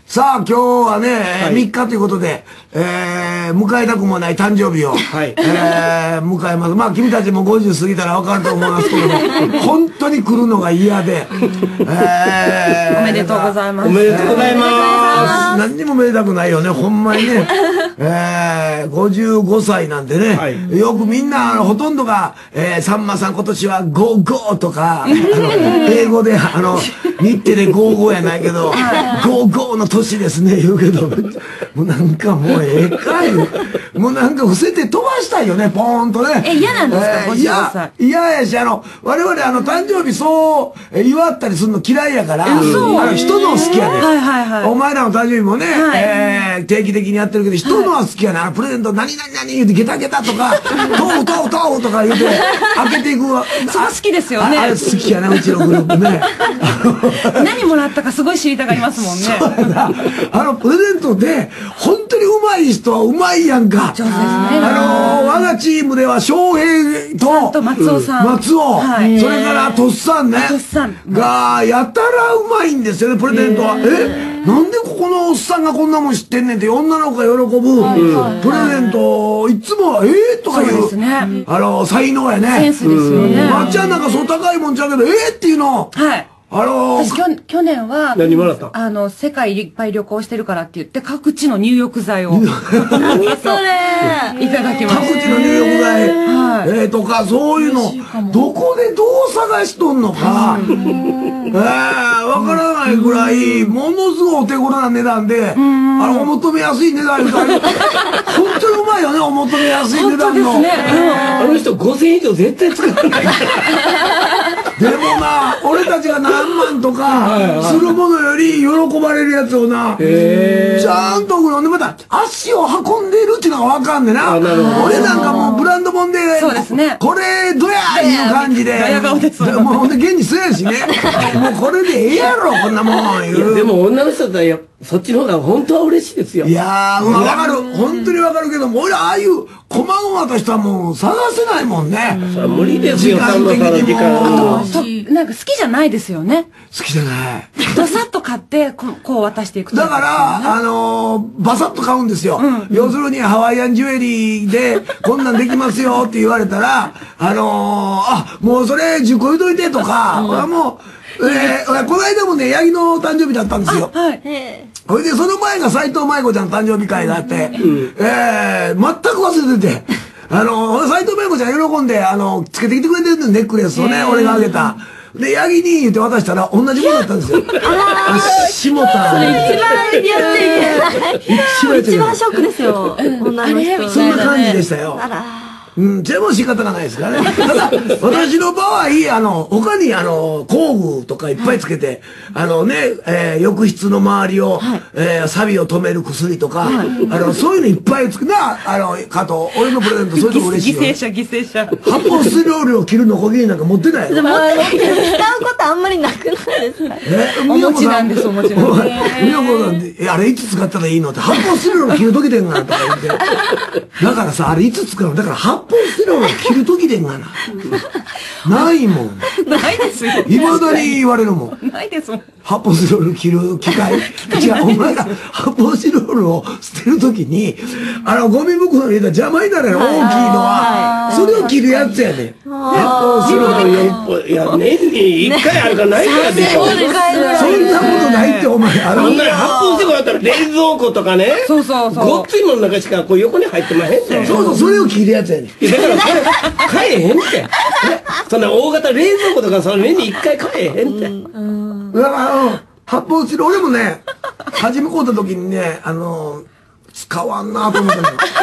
さあ、今日はね、3日ということで、迎えたくもない誕生日を、迎えます。まあ、君たちも50過ぎたら分かると思いますけども、本当に来るのが嫌で、 おめでとうございます。 おめでとうございます。 何にもめでたくないよね、ほんまにね。55歳なんでね、よくみんな、ほとんどが、さんまさん今年は55とか、英語で、日程で55やないけど、55の年ですね、言うけど、もうなんかもうええかい。もうなんか伏せて飛ばしたいよね、ポーンとね。 嫌なんですか、55歳。 嫌やし、我々誕生日そう祝ったりするの嫌いやから、人の好きやね。お前らの誕生日もね、定期的にやってるけど、人のは好きやね。プレゼント何々何言うてゲタゲタとか、豆腐豆腐豆腐とか言うて、開けていくわ。 そこ好きですよね。 あれ好きやな、うちのグループね。 何もらったかすごい知りたがりますもんね。 そうやな。プレゼントで、本当に上手い人は上手いやんか。 上手ですね。 我がチームでは、翔平と、 松尾さん。 松尾。それから、とっさんね。 とっさん。 が、やたら上手いんですよね、プレゼントは。なんでここのおっさんがこんなもん知ってんねんって、女の子が喜ぶ、プレゼント、いつも、とかいう、才能やね。 センスですよね。 まっちゃんなんかそう高いもんちゃうけど、っていうの。 はい。私去年は、 何もらった？ 世界いっぱい旅行してるからって言って、各地の入浴剤を。 何それいただきました。 各地の入浴剤、とか、そういうの、どこでどう探しとんのか、わからないぐらい、ものすごいお手頃な値段で、お求めやすい値段みたいな。本当にうまいよね、お求めやすい値段の。 あの人5000円以上絶対使わない。 でもな、俺たちが何万とかするものより喜ばれるやつをな、ちゃんとでまた足を運んでるっていうのがわかんねんな。俺なんかもうブランドもんで、これどやいう感じで、もうほんで現にそうやしね、もうこれでええやろ、こんなもん言う。 でも女の人だったらそっちの方が本当は嬉しいですよ。 いやー、わかる。本当にわかるけども、俺ああいう細々としたもん探せないもんね。 それ無理ですよ、時間的にも。 なんか好きじゃないですよね。 好きじゃない。 ドサッと買って、こう渡していく。 だから、バサッと買うんですよ。要するにハワイアンジュエリーで、こんなんできますよって言われたら、もうそれ10個言うといてとか、もう、この間もね、八木の誕生日だったんですよ。それで、その前が斎藤舞子ちゃんの誕生日会があって、全く忘れてて、斎藤舞子ちゃん喜んで、つけてきてくれてるネックレスをね、俺があげた。で、八木に言って渡したら、同じものだったんですよ。下田。 それ一番やっちゃいけない。一番ショックですよ。女の人。 そんな感じでしたよ。でも仕方がないですからね。ただ、私の場合、他に工具とかいっぱいつけて、浴室の周りを、錆を止める薬とか、そういうのいっぱいつけな、加藤、俺のプレゼント、そういうの嬉しいよ。 犠牲者。 発泡スチロールを切るのこぎりなんか持ってないよ。 でも、使うことあんまりなくないですか？ お持ちなんです、お持ちなんです。 みよこなんで、あれいつ使ったらいいのって、発泡スチロール切るときでんがなとか言って。だからさ、あれいつ使うの？だから発泡スチロール切るときでんがな。ないもん。 ないですよ。 未だに言われるもん。 ないですもん。 発泡スチロール切る機械。違う、お前が発泡スチロールを捨てるときに、ゴミ袋に入れたら邪魔になるやろ、大きいのは。それを切るやつやね。 発泡スチロール、いや、年に1回あるかないからでしょ。 そんなことないって、お前。 発泡スチロールだったら冷蔵庫とかね。 そうそうそう。 ごっついものの中しか横に入ってまへんねん。 そうそう、それを切るやつやね。 だからそれ、買えへんって。そんな大型冷蔵庫とか、その年に1回買えへんって。 だから、発泡スチロール、俺もね、初め買うた時にね、使わんなと思ったの。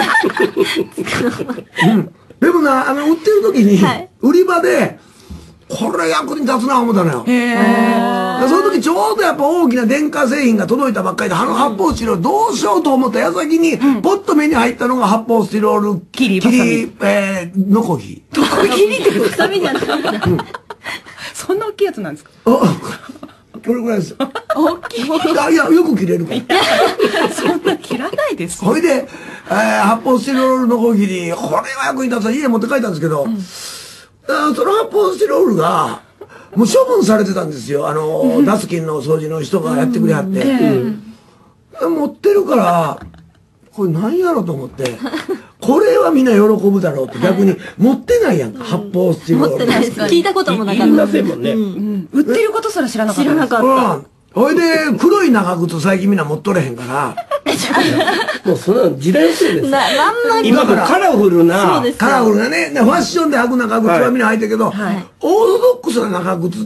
でもな、売ってる時に、売り場で、これ役に立つな思ったのよ。その時ちょうどやっぱ大きな電化製品が届いたばっかりで、発泡スチロールどうしようと思った矢先に、ポッと目に入ったのが発泡スチロール切り、 ノコギ。 ノコギリってハサミじゃない。 そんな大きいやつなんですか？ これぐらいですよ。 大きい。 いや、よく切れるから。 そんな切らないですよ。 ほいで、発泡スチロールノコギリ、これは役に立つ。家持って帰ったんですけど、その発泡スチロールが、もう処分されてたんですよ。ダスキンの掃除の人がやってくれはって。 持ってるから、これ何やろと思って、これはみんな喜ぶだろうって逆に持ってないやんか、発泡スチロール。 持ってないです。聞いたこともなかった。 言いませんもんね。 売ってることすら知らなかった。 知らなかった。 ほいで、黒い長靴最近みんな持っとれへんから。 もうそんな時代遅れです。今もカラフルな。 カラフルなね、ファッションで履く長靴はみんな履いてるけど、オーソドックスな長靴って、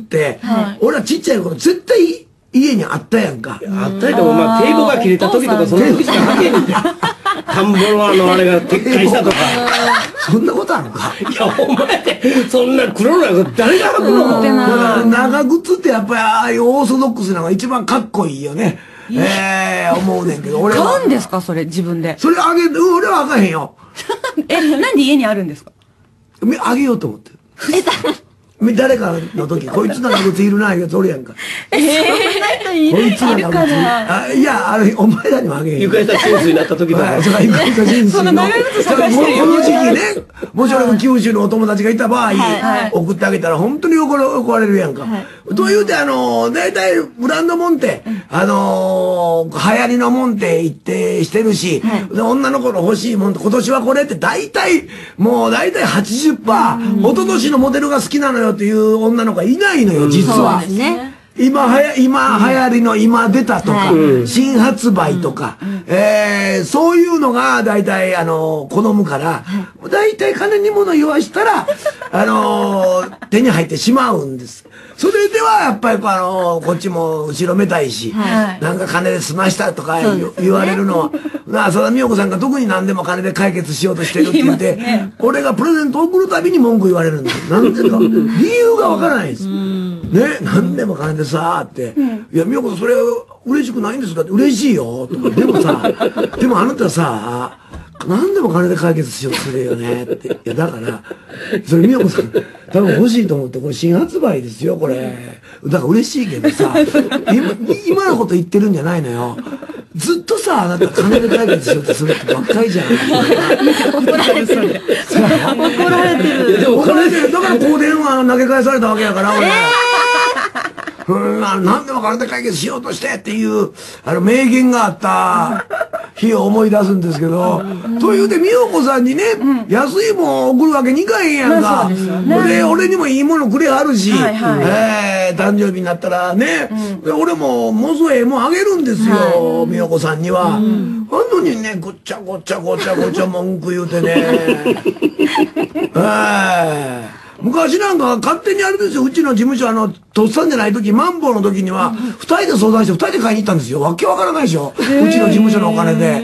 俺はちっちゃい頃絶対家にあったやんか。 あったりとも、まあ、堤防が切れた時とか、その時しか履けんって。田んぼのあれが撤回したとか。 そんなことあるか。 いや、お前って、そんな黒のやつ誰が履くの？ 長靴ってやっぱりああいうオーソドックスなのが一番かっこいいよね。思うねんけど、俺は。 買うんですかそれ、自分で。 それあげ、俺はあかへんよ。 なんで家にあるんですか？ あげようと思って。誰かの時、こいつ長靴いるな、いうやつおるやんか。 そんな人いる？ こいつ長靴。いや、お前らにもあげへん。 床下浸水になった時とか。 そうか、床下浸水の。その長靴探してるよ。この時期ね、もし俺も九州のお友達がいた場合、送ってあげたら本当に怒られるやんか。というて、大体、ブランドもんって、流行りのもんって言ってしてるし、女の子の欲しいもんって今年はこれって大体 80%、一昨年のモデルが好きなのよっていう女の子はいないのよ、実は。そうですね。今流行りの今出たとか、新発売とか、そういうのが大体、好むから、大体金に物言わしたら、手に入ってしまうんです。それでは、やっぱり、こっちも後ろめたいし、なんか金で済ましたとか言われるのは、浅田美代子さんが特に何でも金で解決しようとしてるって言って、俺がプレゼント送るたびに文句言われるんです。なんでか、理由がわからないんです。ね、何でも金でさーって、いや、美代子さんそれ嬉しくないんですかって、嬉しいよ、とか、でもさ、でもあなたさ、何でも金で解決しようとするよねって。いや、だから、それ美代子さん、多分欲しいと思って、これ新発売ですよ、これ。だから嬉しいけどさ、今のこと言ってるんじゃないのよ。ずっとさ、あなた金で解決しようとするってばっかりじゃん。 怒られてる。怒られてる。 怒られてる。だからこう電話投げ返されたわけやから、俺。何でも金で解決しようとしてっていう、名言があった日を思い出すんですけど、というて、美代子さんにね、安いもん送るわけにいかへんやんか。で、俺にもいいものくれはるし、誕生日になったらね、俺もものすごいええもんあげるんですよ、美代子さんには。あんのにね、ごっちゃごちゃごちゃごちゃ文句言うてね。昔なんか勝手にあれですよ、うちの事務所とっさんじゃない時、マンボウの時には、二人で相談して二人で買いに行ったんですよ。わけわからないでしょ。うちの事務所のお金で。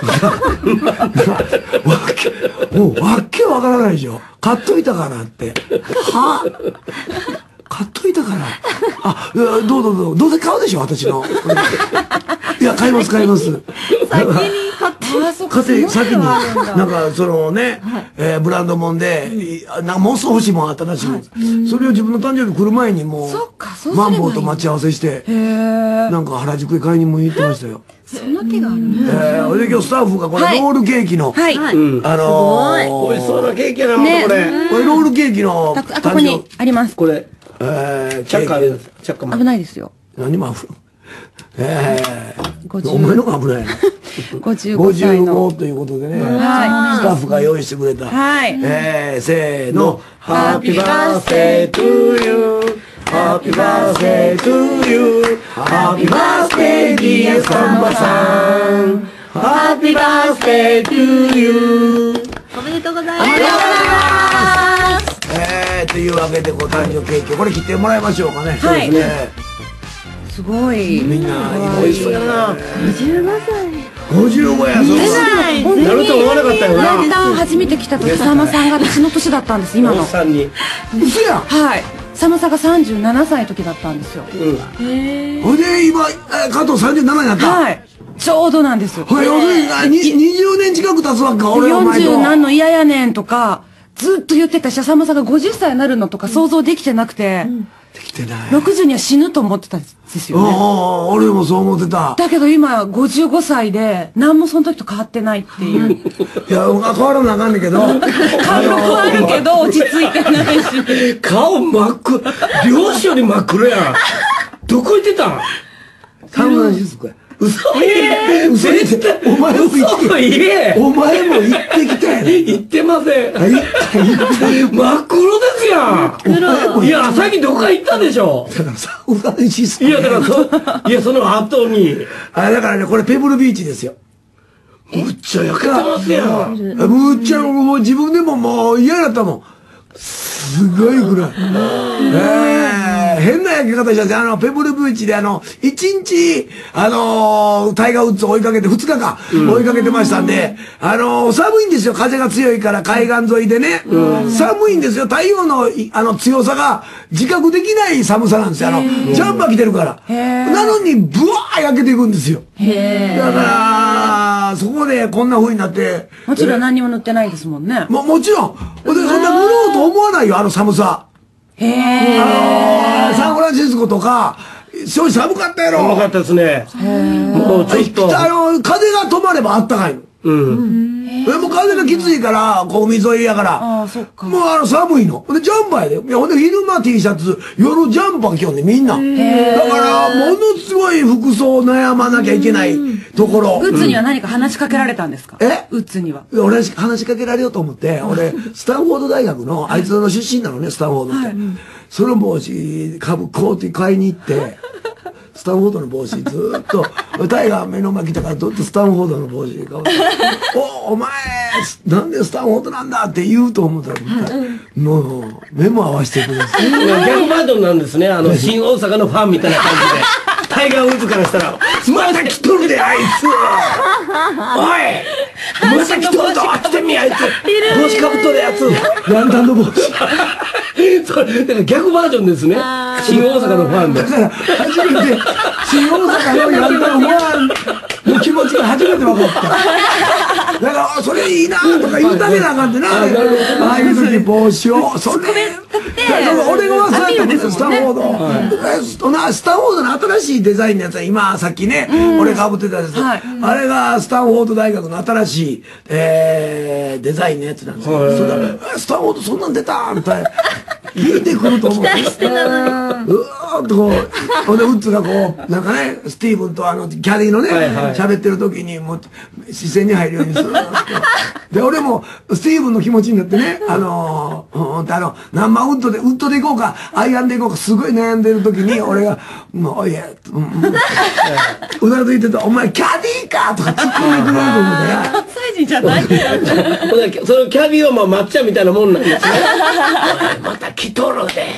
わけわからないでしょ。買っといたからって。はぁ買っといたから。どうせ買うでしょ、私の。いや、買います。 先に買って先に、なんか、そのね、ブランドもんで、なんかもう少し欲しいもんあったらしいんです。それを自分の誕生日来る前にもう、マンボウと待ち合わせして、なんか原宿へ買いにも行ってましたよ。 そんな手があるね。 それで今日スタッフがこれロールケーキの、 美味しそうなケーキやな、これ。 これロールケーキの、 ここにあります。 これ、チャッカー、チャッカー。 危ないですよ。 何も危ない。お前のが危ないな。55ということでね、スタッフが用意してくれた。せーの。Happy birthday to you.Happy birthday to you. Happy birthday dear さんまさん。Happy birthday to you. おめでとうございます。 おめでとうございます。というわけで、誕生ケーキ、これ切ってもらいましょうかね。 そうですね。すごい。 みんな、 美味しそうやな。 55歳。 55や、 そうなると思わなかったよな。 だんだん初めて来た時、さんまさんが私の年だったんです、今の。 さんに。 嘘やん。 はい。さんまさんが37歳の時だったんですよ。 ほいで、今、加藤37になった。 はい。ちょうどなんです。 ほい、要するに、20年近く経つわけか、俺お前と。 40何の嫌やねんとか、ずっと言ってたし、さんまさんが50歳になるのとか想像できてなくて。 できてない。 60には死ぬと思ってたんですよね。 俺もそう思ってた。 だけど今55歳で何もその時と変わってないっていう。 いや、変わらなあかんねんけど。 顔はあるけど落ち着いてないし。 顔真っ黒。漁師より真っ黒やん。どこ行ってたん？ サンフランシスコや。 嘘嘘言って、お前も行ってお前も行ってきたやん。 行ってません。 行った真っ黒ですやん。いや、さっきどっか行ったでしょ。 だからサンフランシスコ。 いや、だからその後に。 だからね、これペブルビーチですよ。 むっちゃ焼けてますやん。 むっちゃ、もう自分でももう嫌だったもん。すごいぐらい。変な焼き方したんですよ。ペブルビーチで1日、タイガー・ウッズを追いかけて、2日間追いかけてましたんで、寒いんですよ。風が強いから海岸沿いでね。寒いんですよ。太陽の、強さが自覚できない寒さなんですよ。ジャンパー着てるから。なのに、ブワー焼けていくんですよ。だから、そこでこんな風になって。 もちろん何にも塗ってないですもんね。 もちろん。そんな塗ろうと思わないよ、寒さ。サンフランシスコとか、正直寒かったやろ。 寒かったですね。もうちょっと。 風が止まればあったかいの。もう風がきついから、海沿いやから。もう寒いの。で、ジャンパーやで。ほんで、昼間 T シャツ、夜ジャンパー着よんね、みんな。だから、ものすごい服装悩まなきゃいけないところ。 ウッズには何か話しかけられたんですか？ウッズには。 俺、話しかけられようと思って、俺、スタンフォード大学の、あいつの出身なのね、スタンフォードって。その帽子、コート買いに行って、スタンフォードの帽子ずーっと、タイが目の前来たからずっとスタンフォードの帽子かぶって、お前、なんでスタンフォードなんだって言うと思ったら、もう、目も合わせてくれる。 逆バージョンなんですね。新大阪のファンみたいな感じで。タイガー・ウッズからしたら、まだ来とるで、あいつおいまだ来とるぞ来てみ、あいつ帽子かぶっとるやつランタンの帽子。 それ、だから逆バージョンですね。新大阪のファンで。 だから、初めて、新大阪のランタンのファンの気持ちが初めて分かった。だから、それいいなとか言うだけなあかんってな。ああいう時帽子を、それ。俺が忘れたもんね、スタンフォード。スタンフォードの新しいデザインのやつは今、さっきね、俺が被ってたやつ。あれがスタンフォード大学の新しい、デザインのやつなんですよ。それだスタンフォードそんなん出たみたいな。聞いてくると思う。うわーっとこう、ほんで、ウッズがこう、なんかね、スティーブンとキャディのね、喋ってる時に、もう、視線に入るようにする。で、俺も、スティーブンの気持ちになってね、何番ウッドで行こうか、アイアンで行こうか、すごい悩んでる時に、俺が、もう、いや、うなずいてた、お前、キャディーかとか突っ込んでくれると思うから。 関西人じゃないんだよ。 そのキャディーはまあ抹茶みたいなもんなんですね。また来とるで。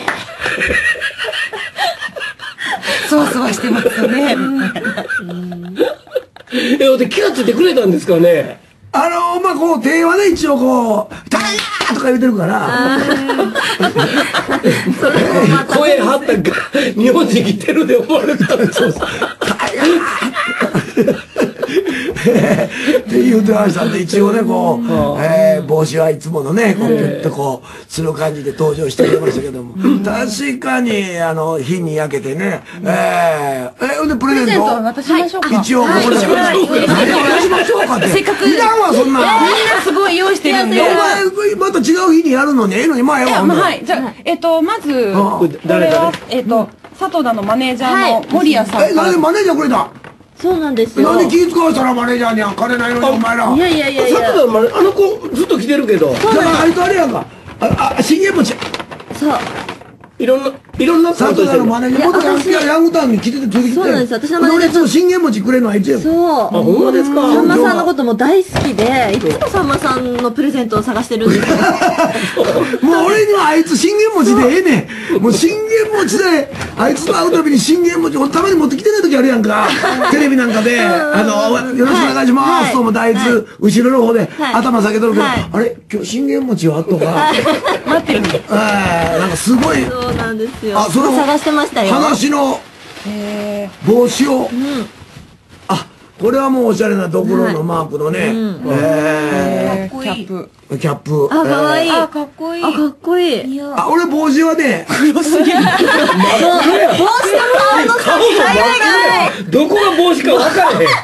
そわそわしてますね。 で、気がついてくれたんですかね。 まあ、こう、手はね、一応こう、タイガーとか言ってるから。 声張ったが、日本人来てるで思われたんですよ。 タイガーって言うてましたんで、一応ね、こう、帽子はいつものね、こう、ピュッとこう、する感じで登場してくれましたけども。確かに、火に焼けてね、で、プレゼント渡しましょうか。 一応、これ、何お願いしましょうかって。 せっかく。 いらんわ、そんな。 みんなすごい用意してるんで。 お前、また違う日にやるのに、ええのに、まあ、ええわ。 はい。じゃあ、まず、これは、佐藤田のマネージャーの森谷さん。 なんでマネージャーくれた？ そうなんですよ。 なんで気使わしたらマネージャーには金ないのに、お前ら。 いやいやいやいや。 佐藤田の子ずっと来てるけど。 だからあいつあれやんか。信玄餅。 そう。 いろんな佐藤田のマネージャー、元ヤングタウンに来ててついてきて。 そうなんです。私のマネージャー。 俺いつも信玄餅くれるのはあいつやん。 そう。 あ、ほんまですか。 さんまさんのことも大好きで、いつもさんまさんのプレゼントを探してるんですよ。 もう俺にはあいつ信玄餅でええねん。もう信玄餅で、あいつと会うたびに信玄餅、たまに持ってきてない時あるやんか。テレビなんかで、よろしくお願いしますと思ってあいつ、後ろの方で頭下げとるけど、あれ今日信玄餅はとか。 待ってるの。 なんかすごい。 そうなんですよ。 その探してましたよ。 話の帽子を、これはもうおしゃれなドクロのマークのね、 キャップ。 キャップ。 あ、かわいい。 かっこいい。 かっこいい。 俺帽子はね、 黒すぎる。 帽子と顔の差がない。 どこが帽子か分からへん。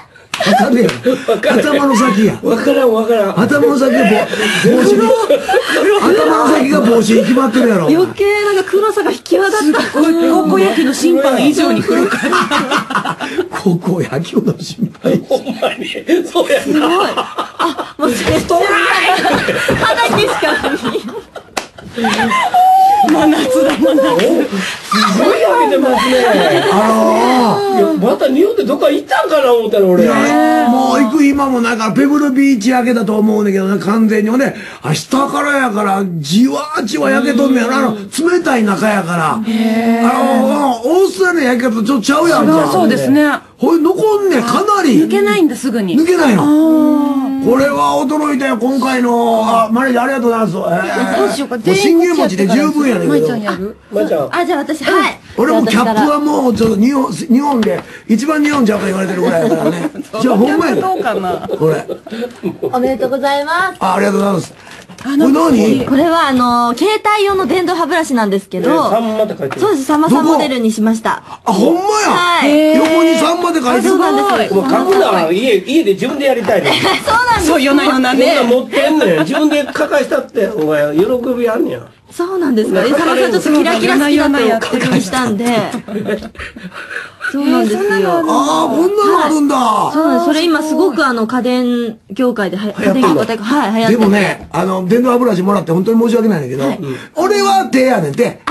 かるやん。頭の先や。 わからんわからん。 頭の先が帽子に。頭の先が帽子に決まってるやろ。 余計なんか黒さが引き渡った。 高校野球の審判以上に黒かった。 高校野球の審判。 ほんまに。そうやすごい。あ、もうそれ肌にしか見えない。 真夏だ、真夏。 すごい焼けてますね。いや、また日本でどっか行ったんかな思ったら俺。 もう行く今もなんかペブルビーチ焼けたと思うんだけどね、完全に。ね、下からやから、じわじわ焼けとんねやな。冷たい中やから。オーストラリア焼け方ちょっとちゃうやんか。 そうですね。 ほい、残んね、かなり。 抜けないんだ、すぐに。 抜けないの。これは驚いたよ、今回の。マネージャーありがとうございます。 どうしようか、 もう信玄餅で十分やねんけど。 まいちゃんやる？ まいちゃん。 あ、じゃあ私、はい。 俺もキャップはもうちょっと日本で一番日本ちゃうか言われてるぐらいやからね。じゃあほんまやで。 どうかな。 これ。 おめでとうございます。 ありがとうございます。これ何？ これは携帯用の電動歯ブラシなんですけど、 サンマって書いてる。 そうです、さんまさんモデルにしました。 あ、ほんまや。 はい。 横にサンマで書いてる。 そうなんです。 もう書くな、家で自分でやりたいね。 そうなんです。 そう、夜な夜なね。 こんなん持ってんねん。自分で書かしたって、お前、喜びあんねや。 そうなんですか。さんまさんちょっとキラキラ好きだと確認したんで。そうなんですよ。 ああ、こんなのあるんだ。 そうなんです。それ今すごく家電業界で家電業界で、はい、流行ってでもね、電動歯ブラシもらって本当に申し訳ないんだけど、俺は手やねんて。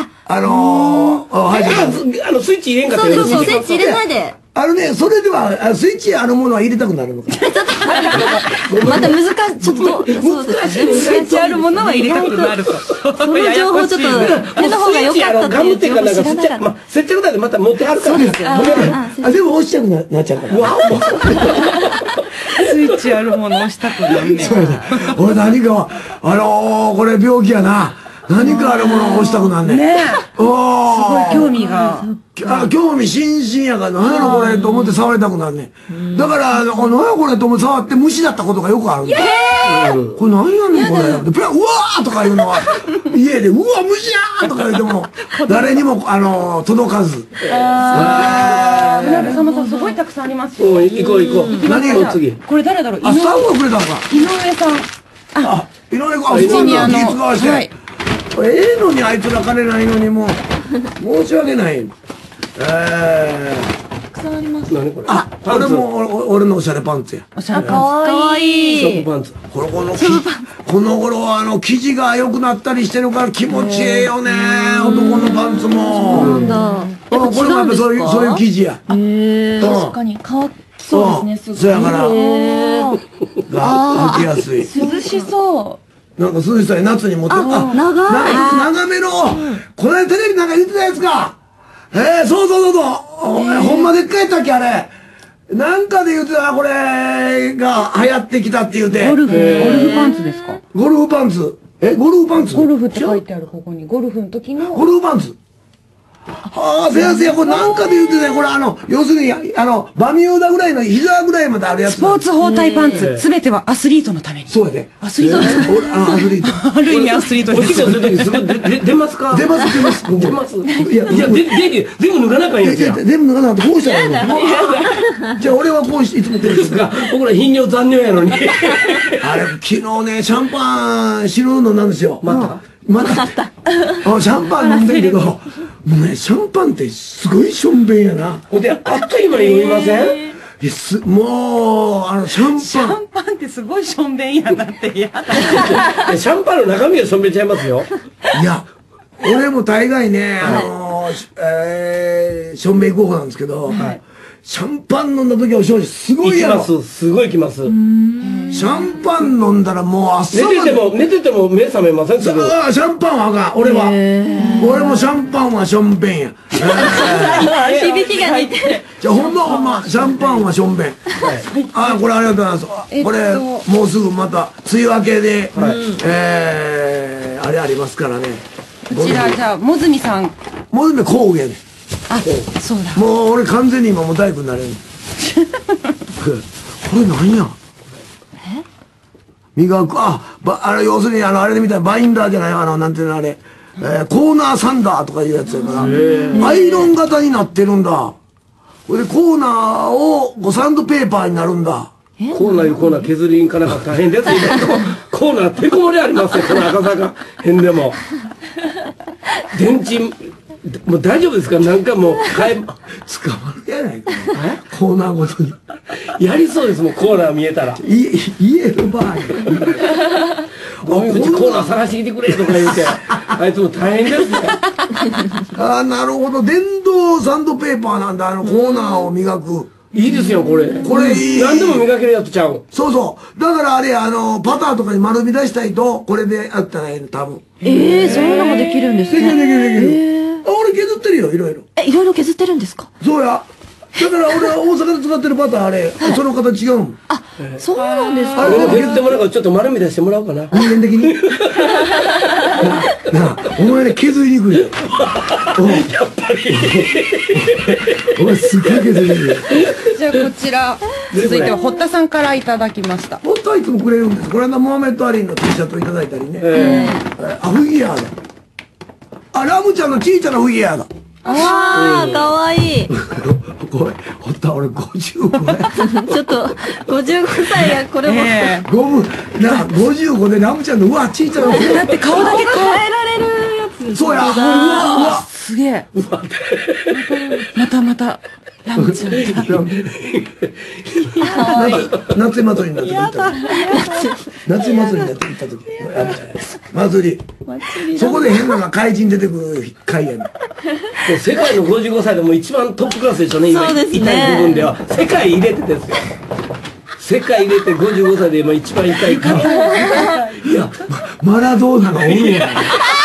スイッチ入れんかったそうそう、スイッチ入れないで。 それでは、スイッチあるものは入れたくなるのか。 また難しい、ちょっと、そうですね。 スイッチあるものは入れたくなると。 その情報ちょっと、手の方が良かったっていう情報知らなかった。 接着剤でまた持ってはるから。そうですよ。でも押したくなっちゃうから。 スイッチあるもの押したくなるね。 そうやね。俺何か、これ病気やな。何かあるものを押したくなんねん。 ねえ。すごい興味が。 興味津々やから、何やろこれと思って触りたくなんねん。だから、何やこれと思って触って虫だったことがよくあるんだ。これ何やねんこれ。うわーとかいうのは、家で、うわ、虫やーとか言っても、誰にも、届かず。 なんかさんまさんすごいたくさんありますよ。 行こう行こう。 何が次。 これ誰だろう。 スタッフがくれたのか。 井上さん。 井上君、そうなんだ、気使わして。ええのにあいつら金ないのにもう、申し訳ない。 たくさんあります。 何これ。 これも俺のおしゃれパンツや。 おしゃれかわいい。 ショートパンツ。 この頃は生地が良くなったりしてるから気持ちええよね。男のパンツも。 そうなんだ。 これもやっぱそういう生地や。 確かに乾きそうですね。 そうやから。が履きやすい。 涼しそう。 なんか涼しそうや、夏に持ってる。長めの、この間テレビなんか言ってたやつか。そう。ほんまでっかいやったっけ、あれ。なんかで言ってた、これが流行ってきたって言うて。 ゴルフパンツですか？ ゴルフパンツ。ゴルフパンツ？ ゴルフって書いてある、ここに。ゴルフの時の。 ゴルフパンツ。せや、これなんかで言ってたよ。これ要するに、バミューダぐらいの膝ぐらいまであるやつ。 スポーツ包帯パンツ。すべてはアスリートのために。 そうやで。 アスリートのために。 アスリート。 ある意味アスリートです。 お仕事するときすごい出ますか？ 出ます。 出ます。いや、全部脱がなあかんやつや。 全部脱がなかった。こうしたらいいの。じゃあ俺はこうしていつもこうしてる。 僕ら頻尿残尿やのに。 あれ、昨日ね、シャンパン白のなんですよ。またシャンパン飲んでるけど、もうね、シャンパンってすごいしょんべんやな。 ほんで、あっという間に飲みません？ もう、シャンパン。 シャンパンってすごいしょんべんやなって嫌だ。 シャンパンの中身はしょんべんちゃいますよ。 いや、俺も大概ね、しょんべん候補なんですけど、シャンパン飲んだ時はお正直すごいやろ。 すごいきます。 シャンパン飲んだらもう朝まで。 寝てても目覚めません？ シャンパンはあかん。俺もシャンパンはしょんべんや。 響きが似てる。 じゃあほんま、シャンパンはしょんべん。これありがとうございます。これ、もうすぐまた、梅雨明けで、あれありますからね。 こちら、じゃあ、もずみさん。 もずみ工具やね。 そうだ。 もう俺完全に今もう大工になれる。これ何や？磨く、要するにあれでみたいなバインダーじゃない、なんていうのあれ、コーナーサンダーとかいうやつやから、アイロン型になってるんだ。 これでコーナーをサンドペーパーになるんだ。 コーナーいうコーナー削りに行かなかったら大変ですよ。コーナーてこ盛りありますよ、この赤坂辺でも。電池、もう大丈夫ですか？なんかもう捕まるやないか。コーナーごとに。 やりそうですもん、コーナー見えたら。 言える場合。 おみくじコーナー探してきてくれとか言うて、あいつも大変ですね。 ああ、なるほど。電動サンドペーパーなんだ、コーナーを磨く。 いいですよ、これ。 これいい。 何でも磨けるやつちゃう。 そうそう。だからあれ、パターとかに丸み出したいと、これでやったらええの、多分。 そういうのもできるんですね。 できる。あ、俺削ってるよ、いろいろ。 いろいろ削ってるんですか？ そうや。だから俺は大阪で使ってるパターあれ、その形違うもん。 あ、そうなんですか？ 言ってもらうからちょっと丸み出してもらおうかな。 人間的に。なあ、お前ね、削りにくいよ。やっぱり。 お前すっげえ削りにくい。 じゃあこちら、続いては堀田さんからいただきました。 堀田はいつもくれるんです。これはモハメッド・アリーの T シャツをいただいたりね。あ、フィギュアだ。あ、ラムちゃんのちいちゃなフィギュアだ。 ああ、かわいい。 これ、堀田俺55 ちょっと、55歳がこれも。 55でラムちゃんの、うわ、ちいちゃな。 だって顔だけ変えられるやつ。 そうや。うわ、 すげえ。また、ラムちゃん。 夏祭りになって行った時。夏祭りになって行った時。祭り。そこで変なのが怪人出てくる回やね。 世界の55歳でも一番トップクラスでしょね、今。 そうですね。 痛い部分では。世界入れてですよ。世界入れて55歳で今一番痛いから。 いや、マラドーナがおるんや。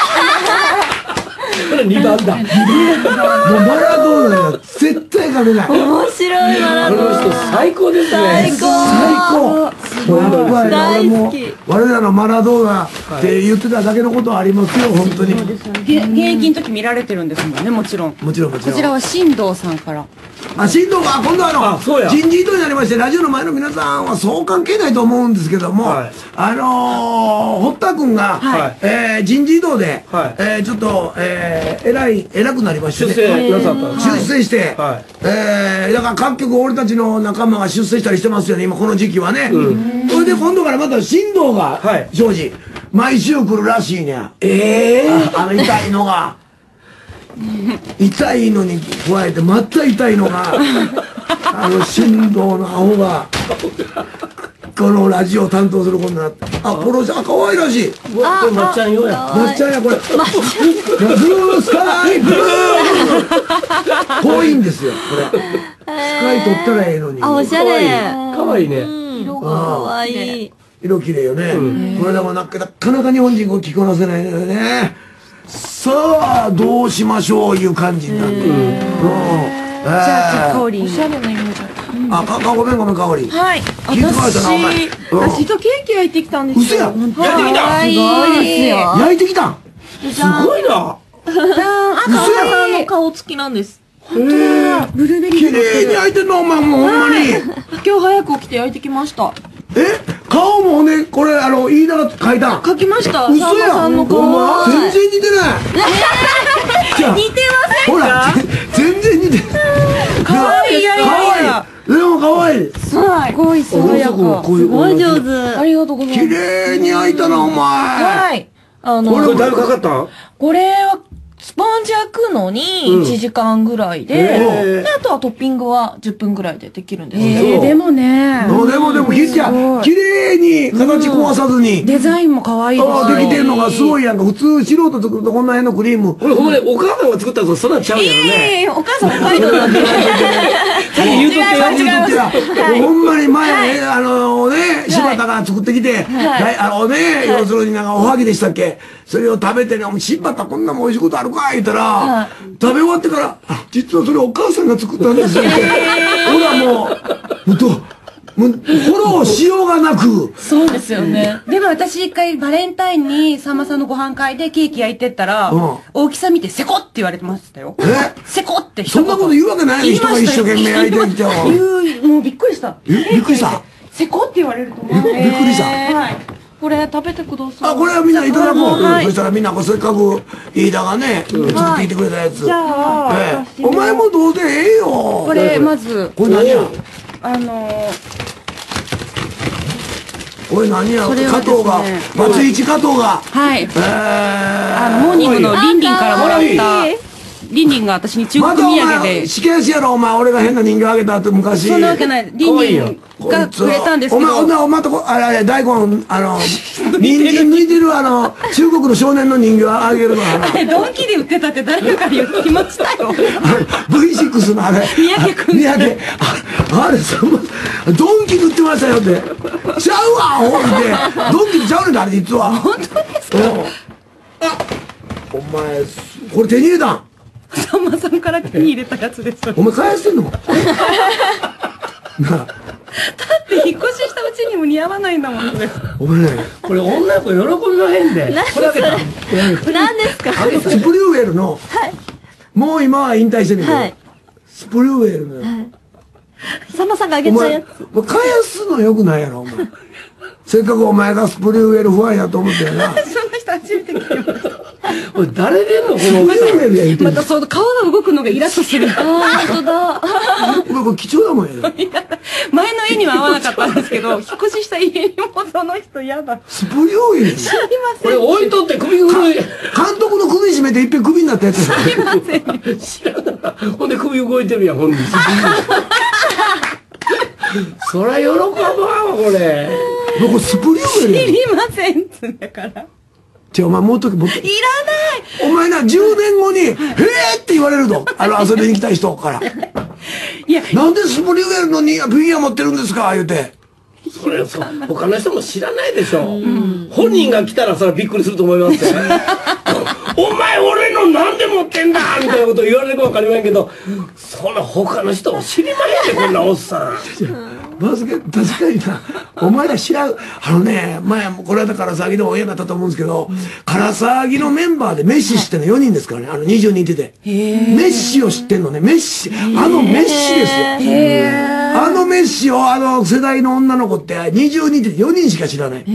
これ2番だ。 もうマラドーナが絶対勝てない。 面白いマラドーナ。 この人最高ですね。 最高。 やっぱり俺も我らのマラドーナって言ってただけのことはありますよ、本当に。 現役の時見られてるんですもんね、もちろん。 もちろん。 こちらは新藤さんから。 あ、新藤が、今度人事異動になりまして、ラジオの前の皆さんはそう関係ないと思うんですけども、堀田君が、人事異動で、ちょっと、偉くなりましてね。出世して、だから各局俺たちの仲間が出世したりしてますよね、今この時期はね。それで今度からまた新藤が、庄司、毎週来るらしいね。痛いのが。痛いのに加えてまた痛いのが新藤のアホがこのラジオを担当することになって、ポロシャ、可愛らしい。これまっちゃんよや。 まっちゃんやこれ。ブルースカイブルー。遠いんですよこれ。スカイ取ったらええのに。 あ、おしゃれ。 可愛いね。 色が可愛い。 色綺麗よね。これでもなかなか日本人語聞こなせないのよね。さあどうしましょういう感じになってる。 じゃあ香りおしゃれなイメージごめん香り。 はい。 私とケーキ焼いてきたんですよ。 嘘や。 焼いてきた。 焼いてきた。 すごいな。 赤さんの顔つきなんです。 本当だ。ブルーベリー。 綺麗に焼いてんのお前もうほんまに。 今日早く起きて焼いてきました。 顔もね、これ飯田が描いたん。 描きました。 嘘や。 さんの顔。 全然似てない。 似てませんか？ ほら、全然似てない。 かわいい。 でもかわいい。 すごい爽やか。 すごい上手。 ありがとうございます。 綺麗に焼いたなお前。 はい。 これだいぶかかったん？ これはスポンジ焼くのに1時間ぐらいで、あとはトッピングは10分ぐらいでできるんですけど。 でもね。 でも綺麗に形壊さずに。 デザインも可愛いです。 できてるのがすごいやんか。普通素人作るとこんな辺のクリーム。 これほんまにお母さんが作ったとそんなんちゃうやろね。 お母さん北海道なんで。 言うとってほんまに前柴田が作ってきて、要するにおはぎでしたっけ、それを食べてね、柴田こんなも美味しいことあるか言ったら、食べ終わってから実はそれお母さんが作ったんですよって。ほらもうフォローしようがなく。 そうですよね。 でも私一回バレンタインにさんまさんのご飯会でケーキ焼いてったら、大きさ見てセコって言われてましたよ。セコってそんなこと言うわけないの、人が一生懸命焼いてきて。 もうびっくりした。 びっくりした。 セコって言われると思う。 びっくりした。 はい。 これ食べてください。 あ、これはみんないただこう。 はいそしたらみんなせっかく飯田がね、作ってきてくれたやつ。 じゃあ、 お前もどうでええよ。 これ、まず、 これ何や。これ何や。 それは加藤が、 ですね松市加藤が。 はい。モーニングのリンリンからもらった、リンリンが私に中国土またお前、 産で、 死刑しやろ、お前。俺が変な人形あげたって昔。 そんなわけない。リンリンがくれたんですけど、 お前と大根、人参抜いてる中国の少年の人形あげるのドンキで売ってたって誰かから言ってましたよ。 V6 のあれ。 三宅君。 三宅。あれ、ドンキで売ってましたよって。ちゃうわ、ほんで。ドンキでちゃうねんだ、あれ実は。 本当ですか？ お前、これ手に入れたん？ さんまさんから手に入れたやつです。 お前返してんの？なあ。 だって引っ越ししたうちにも似合わないんだもん、それ。 お前ね。 これ女の子喜びまへんで。これあげた。 何ですか？ スプリューウェルの、もう今は引退してるけど、スプリューウェルの、 さんまさんがあげちゃうやつ。 お前返すのよくないやろ、お前。せっかくお前がスプリューウェルファンやと思ったよな。 そんな人初めて聞きました。 これ誰でんのこのスプリューウェルや言うてんの。 またその顔が動くのがイラッとする。 本当だ。 お前これ貴重なもんやで。 前の家には合わなかったんですけど、引っ越しした家にもその人嫌だ。 スプリューウェル知りまこれ置いとって首振る。 監督の首絞めていっぺん首になったやつや。 知らんな。ほんで首動いてるやん、ほんで。そら喜ぶわ、これ。 これスプリューウェル知やで。 りませんっつだから。 お前もうとき、 いらない。 お前な、10年後に、へーって言われると。遊びに来た人から。 いや、 なんでスプリューウェルのフィギュア持ってるんですか言うて。 それ他の人も知らないでしょ。本人が来たらそれはびっくりすると思いますよ。お前俺のなんで持ってんだみたいなこと言われるか分かりませんけど、その他の人も知りまへんね、こんなおっさん。 確かにな。お前ら知らん。前、これはだから騒ぎの親方と思うんですけど、から騒ぎのメンバーでメッシ知ってんの4人ですからね。20人いてて。メッシを知ってんのね。メッシ。メッシですよ。メッシを世代の女の子って20人いてて4人しか知らない。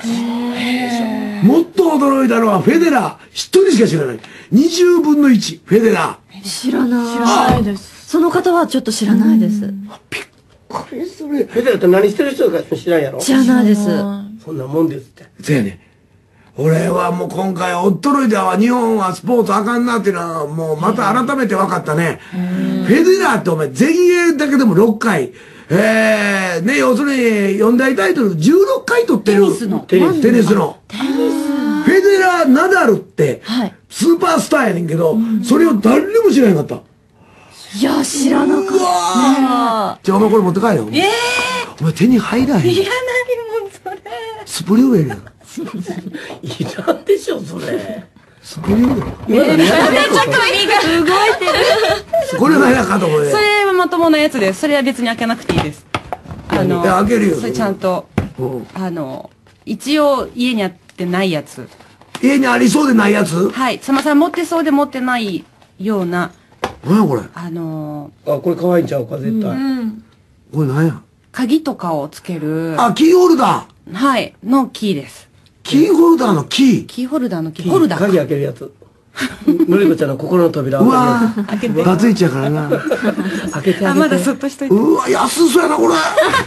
もっと驚いたのはフェデラー。1人しか知らない。20分の1。フェデラー。 知らないです。その方はちょっと知らないです。 これそれ。 フェデラーって何してる人か知らんやろ。 知らないです。 そんなもんですって。 そうやね。俺はもう今回驚いたわ。日本はスポーツあかんなっていうのはもうまた改めて分かったね。フェデラーってお前全英だけでも6回。要するに四大タイトル16回取ってる。テニスの。フェデラー、ナダルって、スーパースターやねんけど、それを誰にも知らなかった。 いや、知らなかった。 お前これ持って帰れよ。お前手に入らへん。 いらないもん、それ。 スプリューウェルやん。 いらんでしょ、それ。 スプリューウェル。 めっちゃ首が動いてる。 これ何やかと思うね。 それはまともなやつです。それは別に開けなくていいです。 開けるよ。 それちゃんと、一応家にあってないやつ。 家にありそうでないやつ？ はい。さんまさん持ってそうで持ってないような。 何やこれ？ これ可愛いんちゃうか、絶対。 これ何や？ 鍵とかをつける。 キーホルダー。はい。のキーです。 キーホルダーのキー？ キーホルダーのキー。ホルダー。 鍵開けるやつ。のりこちゃんの心の扉を開けて。バツイチやからな。 開けてあげて。 まだそっとしといて。 うわ、安そうやな、これ。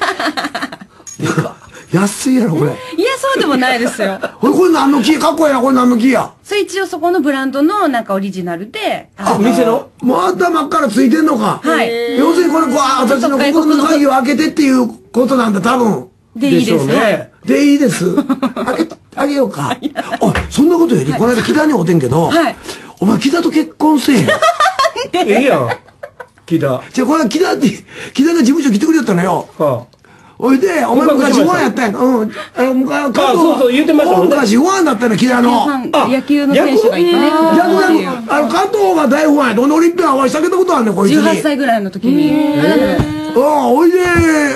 安いやろ、これ。 いや、そうでもないですよ。 これ何のキー？かっこいいな、これ何のキーや？ それ一応そこのブランドのなんかオリジナルで。 店の？ もう頭からついてんのか。 はい。 要するにこれ、私の心の鍵を開けてっていうことなんだ、多分。 でいいですね。 でいいです。あげようか。そんなことより、この間木田に会うてんけど、お前木田と結婚せえ。 ええやん。木田。 じゃあこれ木田が事務所来てくれたのよ。おいで、お前昔ファンやったやんか。 そう、言うてましたもんね。 昔ファンだったの、木田の。 野球の選手がいてね。 加藤が大ファンや。どんなオリンピアンはしたけたことあんねん、こいつに。 18歳ぐらいの時に。 おいで、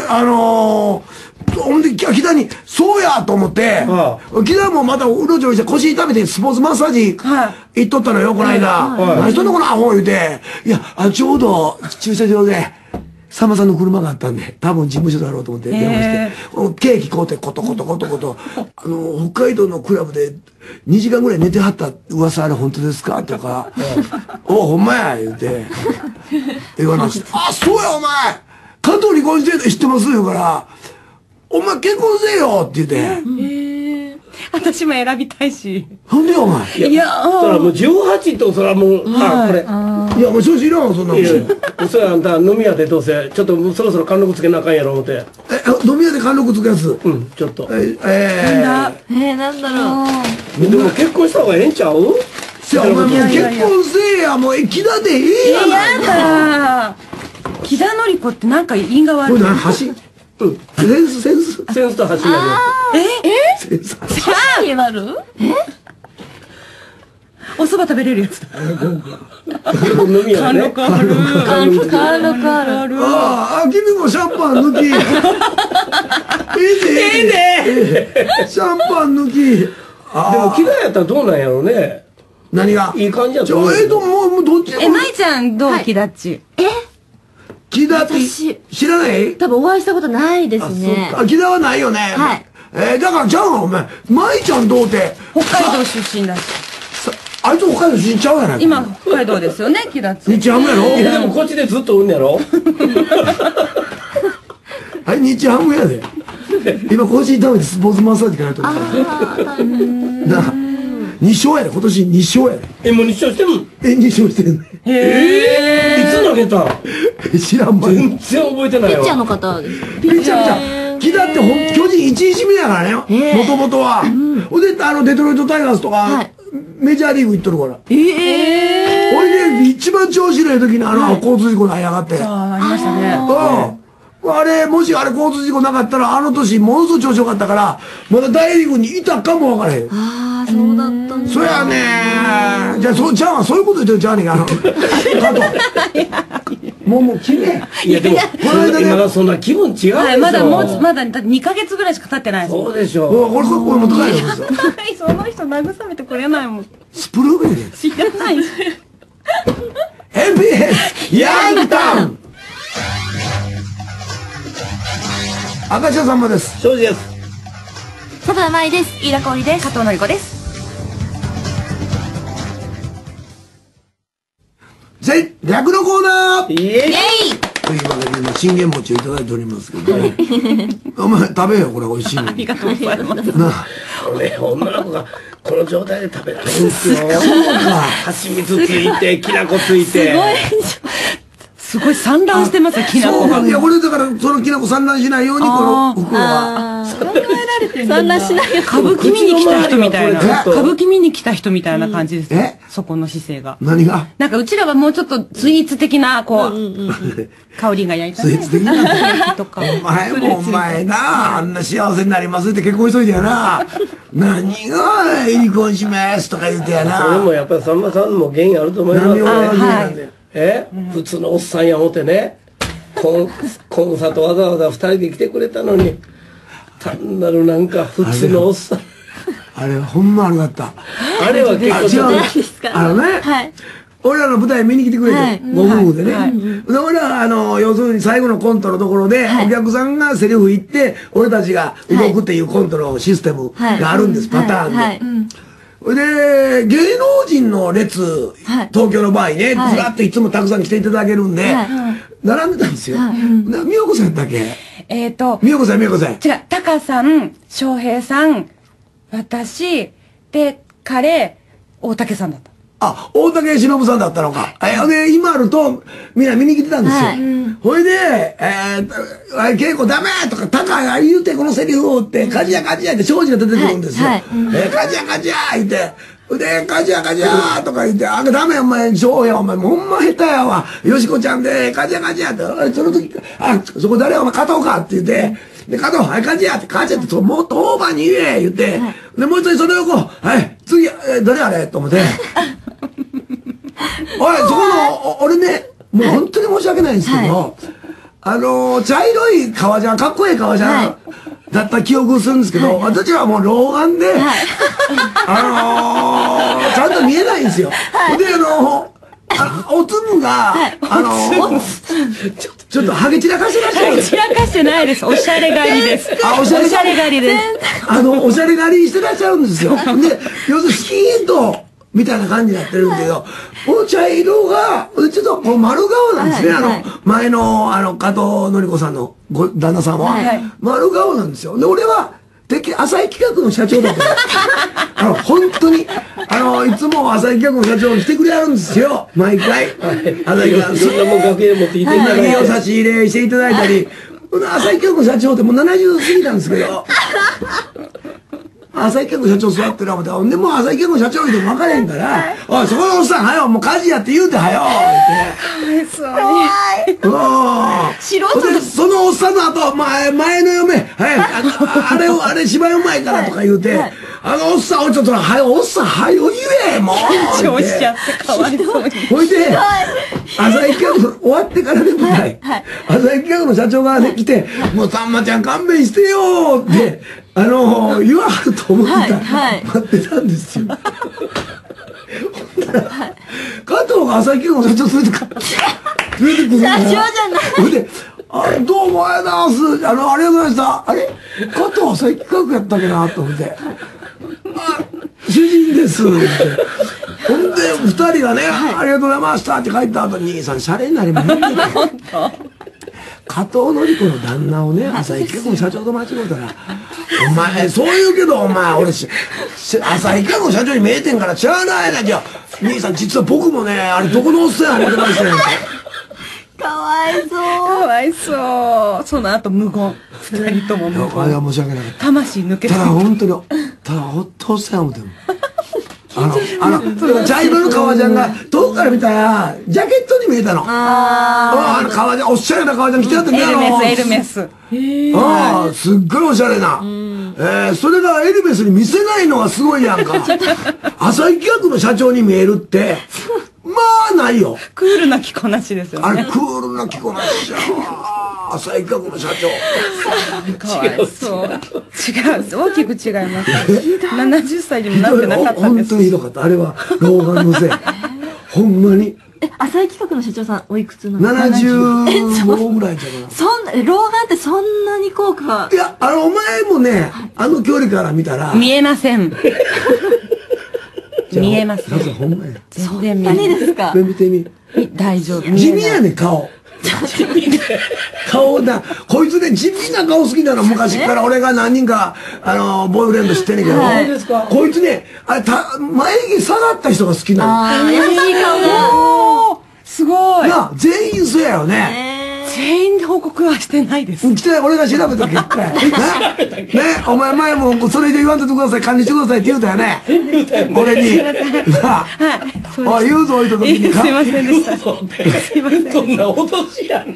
ほんで、木田に、そうやと思って、木田もまたうろちょろして腰痛めてスポーツマッサージ行っとったのよ、この間。何しとんのこのアホ言うて。いや、ちょうど駐車場で、 さんまさんの車があったんで、多分事務所だろうと思って電話して、ケーキ買うてコトコトコトコト、北海道のクラブで2時間ぐらい寝てはった噂あれ本当ですかとか、おほんまや言うて、言わなくて、あ、そうやお前加藤離婚してるの知ってますよから、お前結婚せよって言って、 私も選びたいし。 なんでよお前。 いや、 そらもう18とそらもう、あ、これ。 いや、もう調子いらんわ、そんなもん。 それあんた飲み屋でどうせ、ちょっともうそろそろ貫禄つけなあかんやろ思って。 飲み屋で貫禄つくやつ。 うん、ちょっと。 なんだろう。 でも結婚した方がええんちゃう？ いや、お前もう結婚せえや、もう木田でええやないか。 やだ。木田のり子ってなんか因が悪い。 これ何橋？うん。センスセンスと橋になるやつ。センス。 橋になる？ お蕎麦食べれるやつだ。 飲み屋ね。 貫禄ある。 ああ、君もシャンパン抜き。ええで。シャンパン抜き。でも木田やったらどうなんやろうね。 何が？ いい感じやと思う。 もうどっち？ 舞ちゃんどう木田っち？ 木田って知らない？ 多分お会いしたことないですね。 木田はないよね。 はい。 だからじゃあお前、舞ちゃんどうて。 北海道出身だし。 あいつ北海道出身ちゃうやないか。 今北海道ですよね、木田っち。 日ハムやろ？ いやでもこっちでずっとおんねやろ？ はい、日ハムやで。今腰痛めてスポーツマッサージかなと思った。なあ、2勝やで、今年2勝やで。 もう2勝してんの 2勝してんね。 いつ投げた？ 知らんばい。 全然覚えてないわ。 ピッチャーの方です。 ピッチャー木田って巨人1位指名やからね、もともとは。ほんで、デトロイトタイガースとか、メジャーリーグ行っとるから。ほいで、一番調子のいい時に交通事故に遭いやがって。 ありましたね。 あれ、もし交通事故なかったら、あの年、ものすごい調子よかったから、まだ大リーグにいたかもわからへん。 ああ、そうだったんだ。 そやねー。じゃあ、そういうこと言ってるちゃうねんか、もう、決め。 いや、でも、今がそんな気分違うでしょ。 はい、まだ2ヶ月ぐらいしか経ってないです。 そうでしょ。 これも高いよ、 その人慰めてくれないもん。 スプルーベリー。 知らないし。 MBS ヤンタン明石家さんまです。 庄司です。 佐藤舞です。 飯田香織です。加藤のり子です。 略のコーナー。 イエイというわけで今信玄餅をいただいておりますけど、お前食べよ、これ美味しいのに。 ありがとうございます。 女の子がこの状態で食べられるんですよ。蜂蜜ついてきな粉ついて。 すごい散乱してますよ、きな粉が。 いや、これだからそのきな粉散乱しないようにこの袋は。 考えられてるんだ。 散乱しないよ。 歌舞伎見に来た人みたいな。歌舞伎見に来た人みたいな感じですね。そこの姿勢が。 何が？ なんかうちらはもうちょっとスイーツ的な、こう、香りが焼いた。 スイーツ的なとか。 お前もお前な、あんな幸せになりますって結婚しといてやな。何が離婚しますとか言うてやな。 それもやっぱりさんまさんも原因あると思いますね。普通のおっさんや思ってね、コンサートわざわざ2人で来てくれたのに、単なるなんか普通のおっさん。 あれほんま悪かった。 あれは結構ね、俺らの舞台見に来てくれて、ご夫婦でね。俺ら要するに最後のコントのところで、お客さんがセリフ言って、俺たちが動くっていうコントのシステムがあるんです、パターンで。で、芸能人の列、東京の場合ね、ずらっといつもたくさん来ていただけるんで、並んでたんですよ。美代子さんやったっけ？美代子さん。違う、 タカさん、翔平さん、私、で、彼、大竹さんだった。 あ、大竹しのぶさんだったのか。で、今あると、みんな見に来てたんですよ。ほいで、稽古ダメとか、タカが言うて、このセリフをって、カジヤカジヤって庄司が出てくるんですよ。カジヤカジヤ言って、で、カジヤカジヤとか言って、ダメお前、翔平お前、ほんま下手やわ。よしこちゃんで、カジヤカジヤって、その時、そこ誰お前、加藤かって言って、で、加藤、はい、カジヤって、もっとオーバーに言え、言って、で、もう一人その横、はい、次、誰あれと思って、おい、そこの、俺ね、もう本当に申し訳ないんですけど、茶色い革ジャン、かっこいい革ジャンだった記憶するんですけど、私はもう老眼で、ちゃんと見えないんですよ。で、お粒が、 ちょっとちょっとハゲ散らかしてらっしゃる。 散らかしてないです。おしゃれ狩りです。 あ、おしゃれ狩りです。 おしゃれ狩りしてらっしゃるんですよ。で、要するにスキンヘッドみたいな感じになってるんだけど、この茶色が、ちょっとこう丸顔なんですね。前の、加藤のり子さんの旦那さんは。丸顔なんですよ。で、俺は、浅井企画の社長だった。本当に、いつも浅井企画の社長来てくれはるんですよ。毎回。 浅井企画。そんなもん楽屋持っていていただいて。 お差し入れしていただいたり。浅井企画の社長ってもう70過ぎたんですけど。浅井企画の社長座ってるわけで、でも浅井企画の社長いても分からへんから、おい、そこのおっさん、はよ、もう火事やって言うてはよ、 って。かわいそうに。 素人で、そのおっさんの後、前の嫁、あれ芝居うまいからとか言うて、おっさん、ちょっと、おっさん、言え、もう。 緊張しちゃってかわいそうに。 ほいで、浅井企画終わってからでもない。浅井企画の社長が来て、もうさんまちゃん勘弁してよって、言わはると思って待ってたんですよ。ほんなら、加藤が浅井企画の社長連れてくる。 社長じゃない。 ほいで、どうもありがとうございます。ありがとうございました。あれ加藤浅井企画やったっけなと思って。主人です。って。ほんで、二人がね、ありがとうございましたって帰った後に、兄さん、シャレになりませんね。加藤のり子の旦那をね、浅井企画の社長と間違えたら、お前、そう言うけど、お前、俺、浅井企画の社長に見えてんからしゃあないな、じゃあ、兄さん、実は僕もね、あれ、どこのおっさんや思ってましたよ。 かわいそう。 かわいそう。その後無言。二人とも無言。 あれは申し訳なかった。 魂抜けた。 ただ本当に、ほっとおっさんや思ってる。茶色の革ジャンが、遠くから見たら、ジャケットに見えたの。革ジャン、おしゃれな革ジャン着てやってみたの。 エルメス。 すっごいおしゃれな。それがエルメスに見せないのがすごいやんか。浅井企画の社長に見えるって、まあないよ。 クールな着こなしですよね。 あれ、クールな着こなしやわ。浅井企画の社長。 かわいそう。違う。大きく違います。70歳にもなってなかったんです。 本当にひどかった。あれは、老眼のせい。ほんまに。 浅井企画の社長さん、おいくつなの ？75ぐらいじゃない。 老眼ってそんなに効果？ いや、お前もね、距離から見たら。 見えません。見えます。 ほんまや。 全然見えない。 何ですか？ 見てみ。 大丈夫。 地味やね、顔。顔な、こいつね、地味な顔好きなの、昔から俺が何人か、ボーイフレンド知ってんねんけど、こいつね、眉毛下がった人が好きなの。 優しい顔が。 すごい。 全員そうやよね。 全員報告はしてないです。 来てない、俺が調べた結果や。ね、お前前もそれ以上言わんとってください、管理してくださいって言うたよね。俺に。はい。言うぞ、置いた時に。 すいませんでした。 すいません。そんな脅しやね。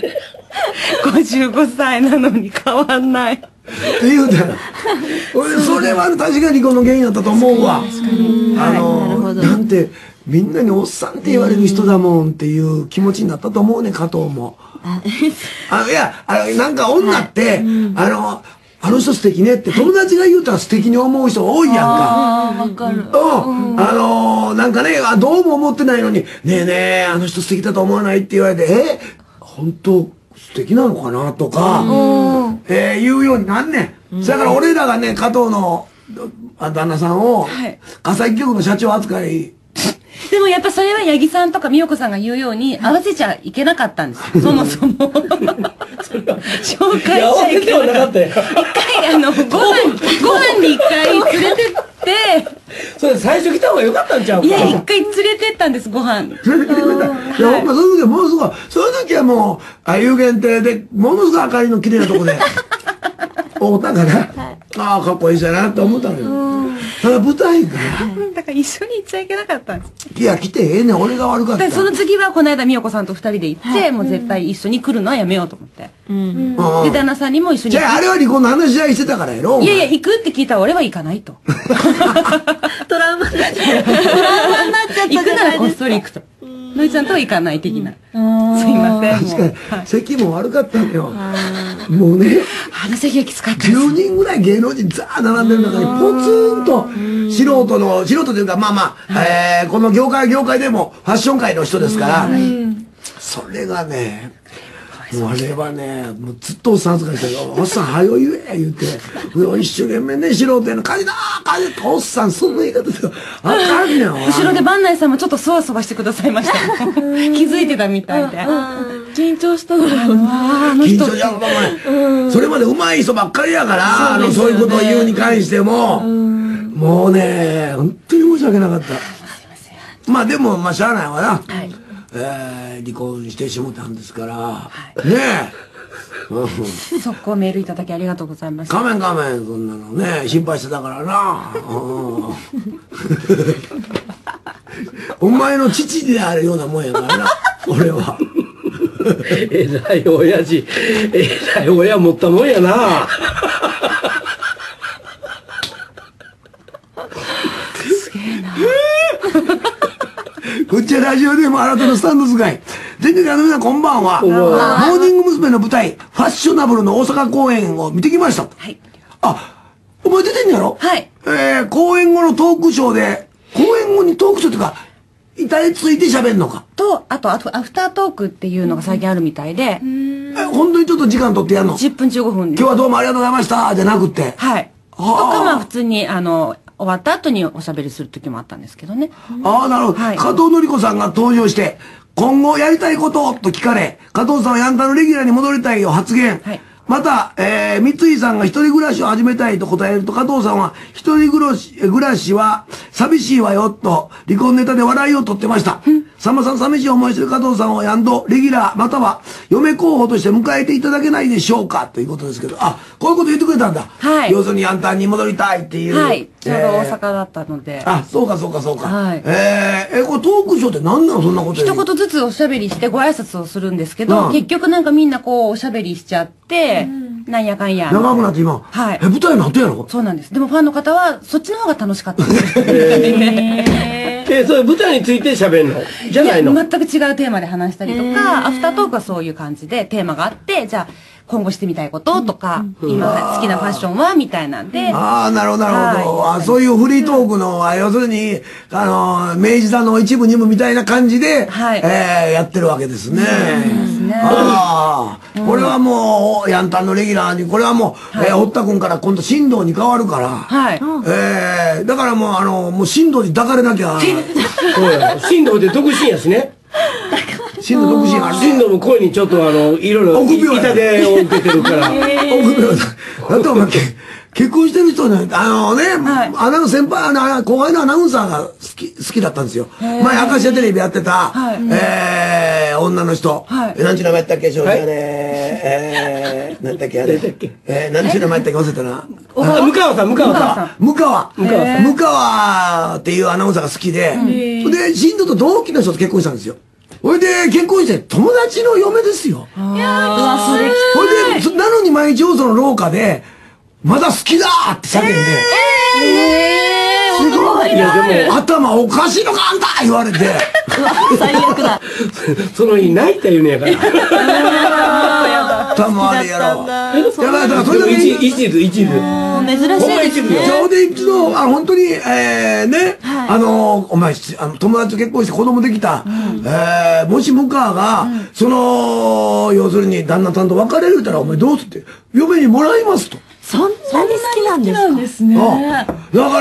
55歳なのに変わんない。って言うたよ。それは確かにこの原因だったと思うわ。なんて、みんなにおっさんって言われる人だもんっていう気持ちになったと思うね、加藤も。いや、なんか女って、あの人素敵ねって友達が言うたら素敵に思う人多いやんか。 わかる。 なんかね、どうも思ってないのに、ねえねえ、あの人素敵だと思わないって言われて、本当素敵なのかなとか、言うようになんねん。だから俺らがね、加藤の旦那さんを、笠井局の社長扱い、 でもやっぱそれは八木さんとか美代子さんが言うように合わせちゃいけなかったんですよ。そもそも。紹介しちゃいけなかった。一回ご飯に一回連れてって、 それ最初来た方がよかったんちゃうか。 いや、一回連れてったんです、ご飯。 連れてきてくれた。いや、ほんまそういう時はものすごい、そういう時はもう、有限定で、ものすごい明かりの綺麗なとこで、会うたから、ああ、かっこいい人やなって思ったのよ。ただ舞台が、 だから一緒に行っちゃいけなかったんです。 いや、来てええねん、俺が悪かった。 その次はこの間美代子さんと二人で行って、もう絶対一緒に来るのはやめようと思って。で、旦那さんにも一緒に。 じゃあ、あれは離婚の話し合いしてたからやろ。 いやいや、行くって聞いたら俺は行かないと。 トラウマになっちゃった。 行くならこっそり行くと。のいちゃんとは行かない的な。すいません。 確かに、席も悪かったのよ。もうね、 あの席はきつかったです。 10人ぐらい芸能人ザー並んでる中に、ポツンと、素人というか、まあまあ、この業界でもファッション界の人ですから、それがね、 もうあれはね、もうずっとおっさん扱いしてる。おっさん、はよ言え言って。一生懸命ね、素人やな、火事だ火事だおっさん、そんな言い方で、あかんねん。 後ろで番内さんもちょっとそわそわしてくださいましたよ。気づいてたみたいで。 緊張したのかな。 緊張じゃん、もうね。それまで上手い人ばっかりやから、そういうことを言うに関しても、もうね、本当に申し訳なかった。まあでも、まあしゃあないわな。はい。離婚してしもたんですから、ねえ。速攻メールいただきありがとうございます。 仮面そんなのね、心配してたからな。お前の父であるようなもんやからな、俺は。 えらい親父、えらい親持ったもんやな。 すげえな。 こっちはラジオでも新たなスタンド使い。全国の皆さんこんばんは。モーニング娘。の舞台、ファッショナブルの大阪公演を見てきました。はい。あ、お前出てんやろ？ はい。 公演後のトークショーで、公演後にトークショーっていうか、板について喋んのか。 と、あと、アフタートークっていうのが最近あるみたいで。 本当にちょっと時間取ってやんの？ 10分15分。 今日はどうもありがとうございました、じゃなくて。 はい。とか、まあ普通に、終わった後におしゃべりする時もあったんですけどね。 ああ、なるほど。はい、加藤のり子さんが登場して、今後やりたいことと聞かれ、加藤さんはヤンタのレギュラーに戻りたいを発言。はい、また、三井さんが一人暮らしを始めたいと答えると、加藤さんは一人暮らしは寂しいわよと離婚ネタで笑いを取ってました。さんまさん寂しい思いしてる加藤さんをやんとレギュラーまたは嫁候補として迎えていただけないでしょうかということですけど、あ、こういうこと言ってくれたんだ。はい。要するにヤンタンに戻りたいっていう。 はい。ちょうど大阪だったので。 あ、そうか。はい。これトークショーって何なのそんなこと一言ずつおしゃべりしてご挨拶をするんですけど、結局なんかみんなこうおしゃべりしちゃって、なんやかんや。 長くなって今。 はい。 舞台の後やろ？ そうなんです。でもファンの方はそっちの方が楽しかったです。 それ舞台について喋るのじゃないの？ 全く違うテーマで話したりとか、アフタートークはそういう感じでテーマがあって、じゃあ今後してみたいこととか、今好きなファッションはみたいなんで。 ああ、なるほど。あ、そういうフリートークの、要するに、明治座の一部二部みたいな感じで、やってるわけですね。ああ、これはもう、ヤンタンのレギュラーに、これはもう、堀田君から今度新藤に変わるから、はい。だからもう新藤に抱かれなきゃ。 そうや。新藤で独身やしね。 新藤独身ある。 新藤も声にちょっといろいろ痛手を受けてるから。 臆病だ。だってお前、結婚してる人ね、先輩、後輩のアナウンサーが好きだったんですよ。前、明石家テレビやってた、女の人。何ちゅう名前やったっけ、少女ね。何だっけ、あれ。何ちゅう名前やったっけ、忘れたな。 向川さん。 向川っていうアナウンサーが好きで、で、新藤と同期の人と結婚したんですよ。ほいで、結婚して友達の嫁ですよ。 いやー、 ほいで、なのに毎日放送の廊下で、まだ好きだーって叫んで。 すごい。 いや、でも。 頭おかしいのかあんた言われて。 最悪だ。 その日泣いた言うねやから。 頭悪いやろ。やばい、だからそれだけ。一途。珍しいですね。 ちょうど一度、本当に、お前、友達と結婚して子供できた。もし向川が、要するに旦那さんと別れるたら、お前どうすって、嫁にもらいますと。 そんなに好きなんですね。 だから、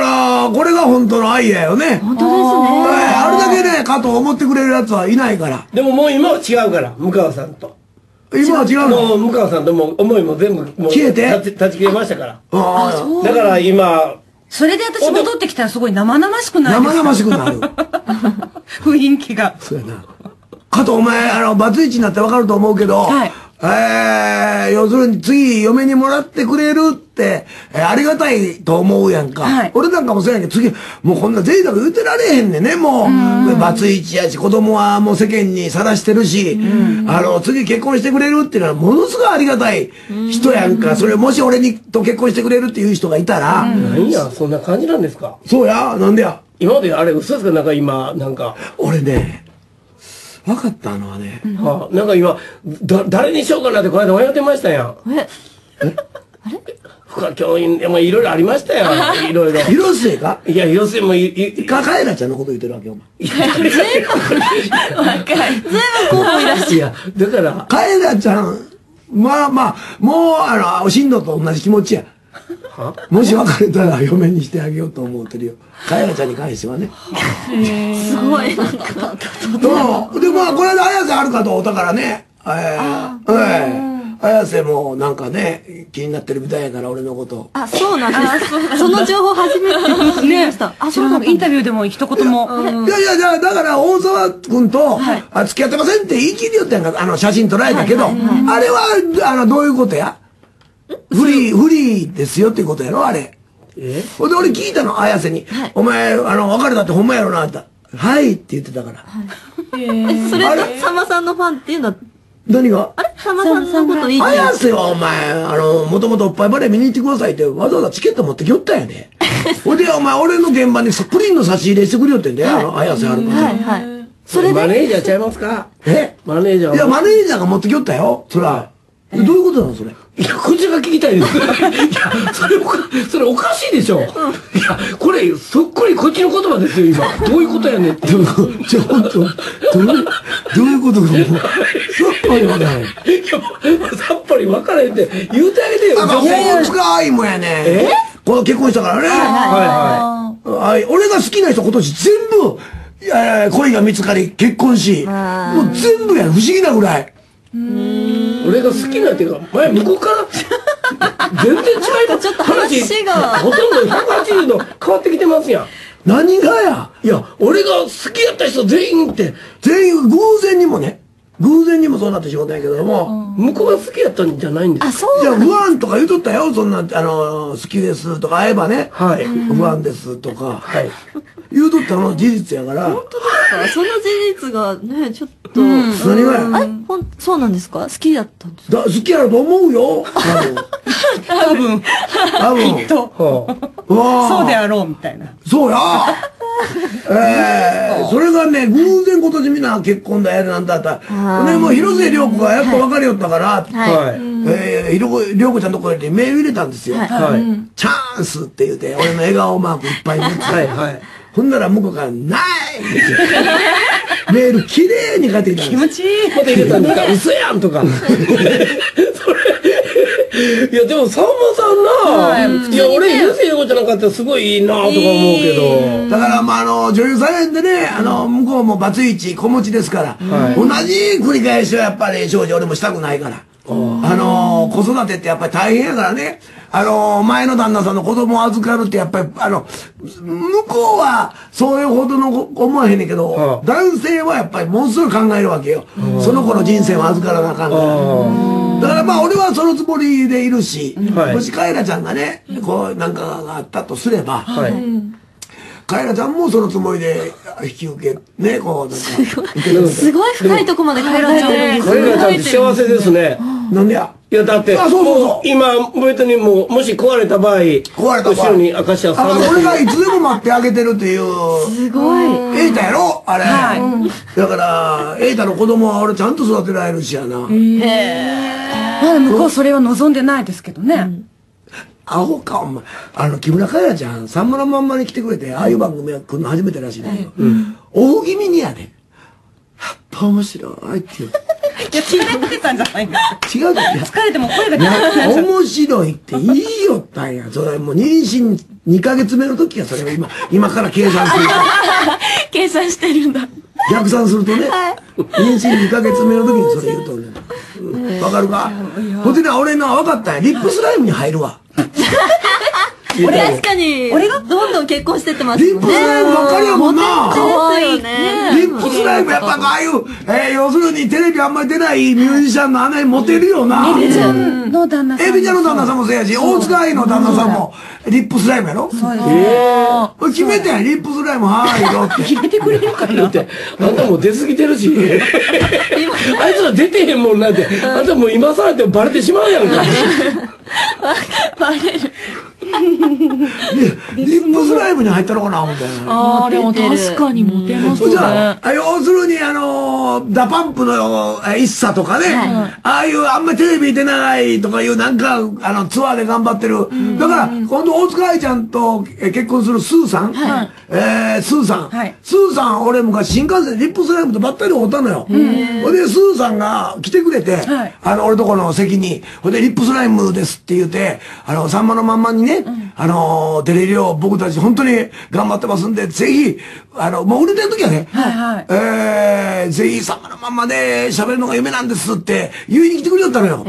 これが本当の愛だよね。 本当ですね。 あれだけね、かと思ってくれる奴はいないから。 でももう今は違うから、向川さんと。 今は違うの？ もう向川さんとも思いも全部もう消えて断ち切れましたから。 そうだから今。 それで私戻ってきたらすごい生々しくなる。 生々しくなる。 雰囲気が。 そうやな。かとお前、バツイチになってわかると思うけど、要するに次嫁にもらってくれるって、ありがたいと思うやんか。俺なんかもそうやけど、次、もうこんな贅沢言うてられへんねんね、もう。バツイチやし、子供はもう世間にさらしてるし、次結婚してくれるっていうのはものすごいありがたい人やんか。それもし俺と結婚してくれるっていう人がいたら。 何や、そんな感じなんですか？ そうや、なんでや。 今まであれ嘘ですか？なんか今、なんか。 俺ね、分かったのはね。 なんか今、誰にしようかなってこの間迷ってましたやん。 深科教員でもいろいろありましたよ。いろいろ。 広末か？ いや、広末もカエラちゃんのこと言ってるわけ、お前。 全部候補いらっしゃる。 いや、だから。 カエラちゃん、まあまあ、もう、進藤と同じ気持ちや。もし別れたら嫁にしてあげようと思ってるよ。カエラちゃんに関してはね。 すごい、なんか。 で、まあ、これで綾瀬はるかと会うたからね。綾瀬もなんかね、気になってるみたいやから、俺のこと。 あ、そうなんですか。その情報初めて聞きました。 あ、そうなんインタビューでも一言も。 いやいや、だから大沢くんと、付き合ってませんって言い切りよったやんか、写真撮られたけど、あれは、どういうことや？フリーですよっていうことやろ、あれ。ほんで俺聞いたの、綾瀬に。お前、別れたってほんまやろな、あんた。はいって言ってたから。 それで、さんまさんのファンっていうのは、 何が？ あれさんまさんのこといいって。 綾瀬はお前、もともとおっぱいバレー見に行ってくださいってわざわざチケット持ってきよったんやで。ほんで、お前、俺の現場にプリンの差し入れしてくれよってんで、綾瀬はるか。 はいはい。それでマネージャーちゃいますか？マネージャー。 いや、マネージャーが持ってきよったよ。そら。どういうことなのそれ。 いや、こっちが聞きたいです。いや、それおかしいでしょ。いや、これ、そっくりこっちの言葉ですよ、今。どういうことやねんって。 ちょっと、どういうことかもう、さっぱりわからへん。 いや、さっぱりわからへんって言うてあげてよ。 ほん深いもんやね。この結婚したからね。はい。俺が好きな人今年全部、恋が見つかり、結婚し、もう全部やん。不思議なぐらい。 俺が好きなっていうか、前向こうから全然違いちょっと話がほとんど180度変わってきてますやん。 何がや？ いや、俺が好きやった人全員って。 全員偶然にもそうなってしまったんやけども。 向こうが好きやったんじゃないんですか？ あ、そうじゃあ不安とか言うとったよ。そんな、好きですとか会えばね。 はい。 不安ですとか。 はい。 言うとったの事実やから。 本当ですか？その事実がね、ちょっと。 何がや？ そうなんですか？好きだったんですか？ 好きやろと思うよ。 多分。きっと。そうであろうみたいな。 そうや。それがね、偶然今年みんな結婚だやるなんだった。ね、もう広末涼子がやっと別れよったから、涼子ちゃんのところにメール入れたんですよ。チャンスって言うて、俺の笑顔マークいっぱい持って。ほんなら向こうから、ないメール綺麗に返ってきたんです。 気持ちいい。 また入れたんですか？嘘やんとか。いや、でも、さんまさんな、いや、俺、広末涼子ちゃんなんかってすごいいいなとか思うけど。 だから、まあ、女優さんやんでね、向こうもバツイチ、子持ちですから、同じ繰り返しはやっぱり、正直俺もしたくないから。子育てってやっぱり大変やからね。前の旦那さんの子供を預かるってやっぱり、向こうはそういうほどの思わへんねんけど、男性はやっぱりものすごい考えるわけよ。その子の人生を預からなあかんから。だからまあ俺はそのつもりでいるし、もしカエラちゃんがね、こうなんかがあったとすれば、カエラちゃんもそのつもりで引き受け、ね、こう、なんか、 すごい深いとこまでカエラちゃんカエラちゃんって幸せですね。 なんでや？ いや、だって、今、別にもし壊れた場合、後ろに明石家さんま俺がいつでも待ってあげてるっていう。 すごい。 瑛太やろあれ。だから、瑛太の子供は俺ちゃんと育てられるしやな。 まだ向こうそれは望んでないですけどね。 アホか、お前。木村カエラちゃん、さんまのまんまに来てくれて、ああいう番組が来るの初めてらしいね。大気味にやね。やっぱ面白いって言う。 いや、疲れてたんじゃないんです違うだ疲れても声が出なくなっちゃう。 面白いって言いよったんや。それもう妊娠2ヶ月目の時や、それを今から計算すると。 計算してるんだ。 逆算するとね、妊娠2ヶ月目の時にそれ言うとね。わかるか？ほんでな、俺な、わかったんや。リップスライムに入るわ。 確かに、俺がどんどん結婚してってますリップスライムばっかりやもんな。 かわいいね。 リップスライムやっぱああいう、要するにテレビあんまり出ないミュージシャンのあんなにモテるよな。 エビちゃんの旦那さん。 エビちゃんの旦那さんもそうやし、大塚愛の旦那さんもリップスライムやろ？そうです。決めてん、リップスライムはいよって。 決めてくれるかなって。 あんたもう出過ぎてるし。あいつら出てへんもんなんて。あんたもう今更ってバレてしまうやんか。 バレる。 リリップスライムに入ったのかなみたいな。 ああ、でも確かにモテますじね。 ゃあ、要するにダパンプの一茶とかね、ああいうあんまりテレビ出ないとかいうなんか、ツアーで頑張ってる。だから、今度大塚愛ちゃんと結婚するスーさん、スーさん、スーさん、俺昔新幹線でリップスライムとばったり会ったのよ。ほんで、スーさんが来てくれて、俺とこの席に、ほんで、リップスライムですって言うて、さんまのまんまにね、テレビを僕たち本当に頑張ってますんで、ぜひ、もう売れてる時はね、ぜひさんまのまんまで喋るのが夢なんですって言いに来てくれよったのよ。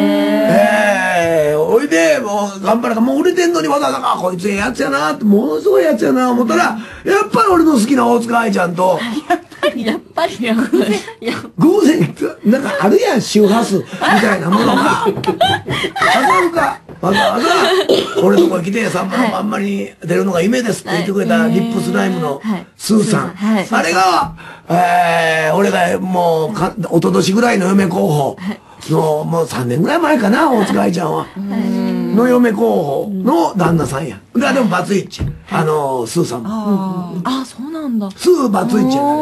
おいで、もう頑張るから、もう売れてんのにわざわざ、こいつええやつやなって、ものすごいやつやな思ったら、やっぱり俺の好きな大塚愛ちゃんと、 やっぱり。 偶然、なんかあるやん、周波数みたいなものが。わかるかわざわざ、俺のとこに来て、さんまのまんまに出るのが夢ですって言ってくれたリップスライムのスーさん。あれが、俺がもう、おととしぐらいの嫁候補の、もう3年ぐらい前かな、大塚愛ちゃんは。の嫁候補の旦那さんや。でもバツイチ。スーさんも。 あ、そうなんだ。 スーバツイチや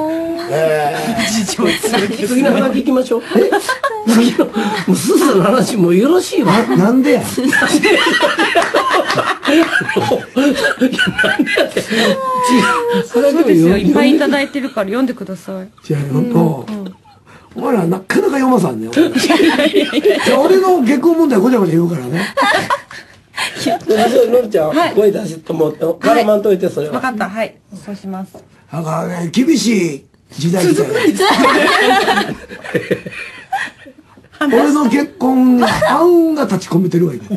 次の話聞きましょう。次の、もうスーさんの話もよろしいわ。 なんでや。 なんでやって。 そうですよ。いっぱいいただいてるから読んでください。 じゃあ、お前らなかなか読まさんね。俺の結婚問題ごちゃごちゃ言うからね。 のりちゃん、声出しても絡まんといて、それは。 わかった。はい。そうします。 だからね、厳しい時代だよ。俺の結婚が、あんが立ち込めてるわけ。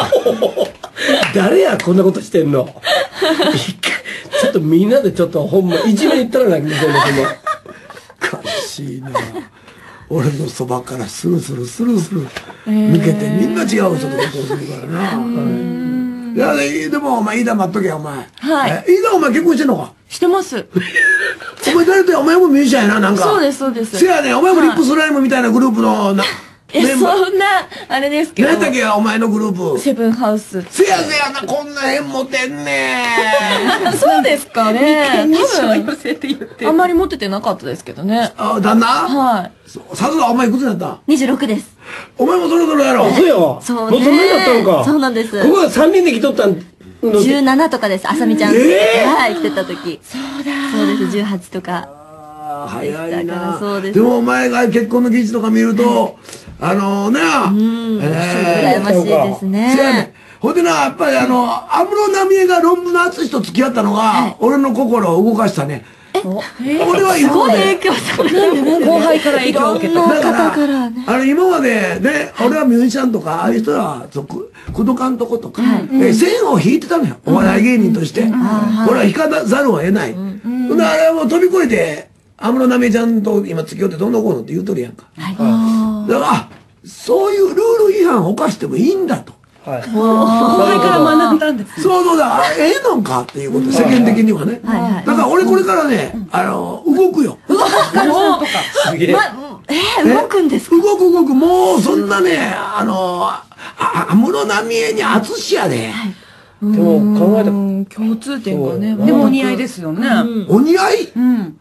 誰や、こんなことしてんの。ちょっとみんなでちょっとほんま、いじめ言ったらなきゃいけない。 おかしいな。俺のそばからスルスル抜けて、みんな違う人と結婚するからな。いや、でも、お前、飯田待っとけよ、お前。 はい。 飯田お前結婚してんのか？ してます。 お前誰とや、お前もミュージシャンやな、なんか。 そうです、そうです。 せやね、お前もリップスライムみたいなグループの、 そんな、あれですけど。 何だっけ、お前のグループ。 セブンハウス。 せやな、こんな辺持てんねそうですかね。 寄せて言ってあんまり持っててなかったですけどね。 旦那？ はい。 さすが、お前いくつだった ?26 です。 お前もそろそろやろ。 そうよ。 そうね。もうそんなになったのか。 そうなんです。 ここは3人で来とったん。 17とかです、あさみちゃん。はい、来てた時。そうだ。そうです、18とか。 早いな。 そうです。 でもお前が結婚の記事とか見ると、羨ましいですね。 ほんでな、やっぱり安室奈美恵が論文の淳と付き合ったのが、俺の心を動かしたね。俺は今まで。 後輩から影響を受けた。 だから、今までね、俺はミュージシャンとか、ああいう人は、クドカンとことか、線を引いてたのよ。お笑い芸人として。俺は引かざるを得ない。ほんで、あれを飛び越えて、安室奈美恵ちゃんと今付き合ってどんなこうのって言うとるやんか。だから、そういうルール違反を犯してもいいんだと。 後輩から学んだんです。 そうだ、ええのかっていうこと、世間的にはね。だから俺これからね、動くよ。 すげえ。 動くんですか？ 動く。もうそんなね、安室奈美恵に淳やで。 でも考えた共通点がね。 でもお似合いですよね。 お似合い？ 違う？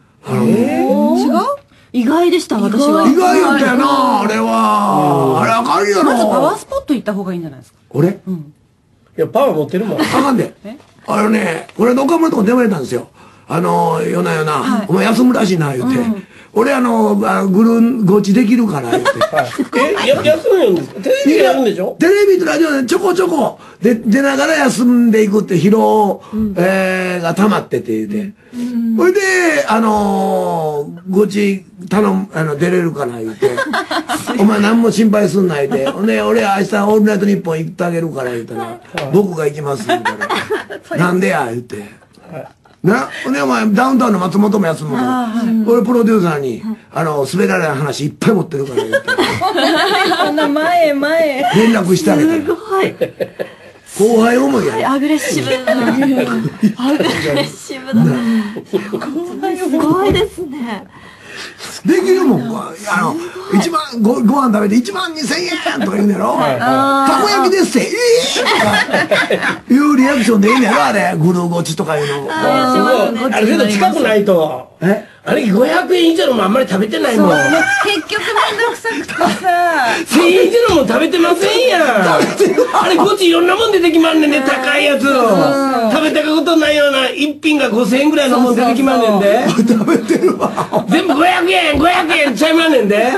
意外でした、私は。 意外やったよな、あれは。あれあかんやろ。 まずパワースポット行った方がいいんじゃないですか。 俺？ いや、パワー持ってるもん。 あかんで。これ岡村のとこ電話入れたんですよ。夜な、お前休むらしいな、言うて。俺ごちできるから、言うて。 休むんですか？テレビでやるんでしょ？ テレビとラジオでちょこちょこ出ながら休んでいくって疲労が溜まってって言うて。それで、ごち出れるかな、言うて。お前何も心配すんないで。ほんで、俺明日オールナイトニッポン行ってあげるから、言うたら、僕が行きます、言うたら。なんでや、言うて。な、ほんでお前、ダウンタウンの松本も休むから、俺プロデューサーに、滑らない話いっぱい持ってるから言って。 そんな前。 連絡してあげたら。 すごい。 後輩思いや。 アグレッシブだ。アグレッシブだ。すごいですね。 できるもん。1万、ご飯食べて1万2000円とか言うんやろ。たこ焼きですって、とかいうリアクションでいいんやろ、あれ。グルーゴチとかいうの。 ある程度近くないと。あれ500円以上のもあんまり食べてないもん。 結局めんどくさくてさ。 1000円以上のも食べてませんやん。あれゴチいろんなもん出てきまんねんね、高いやつ。食べたことないような一品が5000円ぐらいのもん出てきまんねんで。 食べてるわ。 全部500円ちゃいまんねんで。ね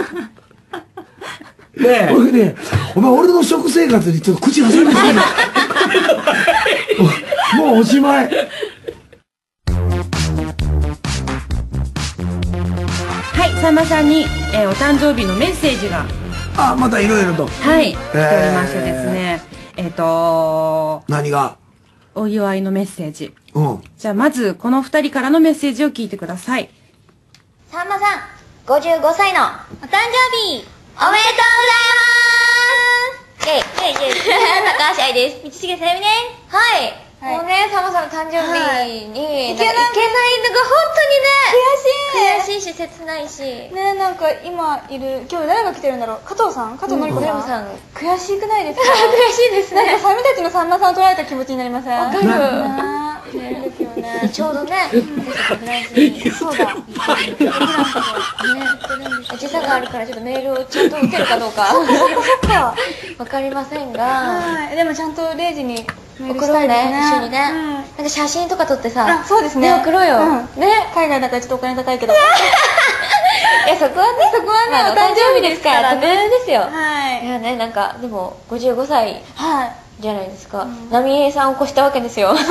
え。 俺ね、お前俺の食生活にちょっと口挟みすぎる。もうおしまい。 はい、さんまさんに、お誕生日のメッセージが。 あ、またいろいろと。 はい、来ておりましてですね。 何がお祝いのメッセージ。 うん。 じゃあまず、この2人からのメッセージを聞いてください。 さんまさん、55歳のお誕生日、おめでとうございます。イェイ高橋愛です。道重さゆみです。はい。もうね、さんまさんの誕生日に、行けないのが本当にね、悔しいし、切ないし。 ね、なんか今いる、今日誰が来てるんだろう。加藤さん、加藤のりこさん。悔しくないですか？ 悔しいですね。 なんかサミたちのさんまさんを捉えた気持ちになりません？ わかる。 ですよね。 ちょうどね、私たちフランスに、そうだ、フランスとね、時差があるからちょっとメールをちゃんと打てるかどうか。そっか。わかりませんが。 はい。でもちゃんと0時に送ろうね、一緒にね。なんか写真とか撮ってさ、 そうですね。 送ろうよ。 ね、海外だからちょっとお金高いけど。 いや、そこはね、お誕生日ですから、特別ですよ。 はい。 いやね、なんか、でも、55歳じゃないですか。波江さんを越したわけですよ。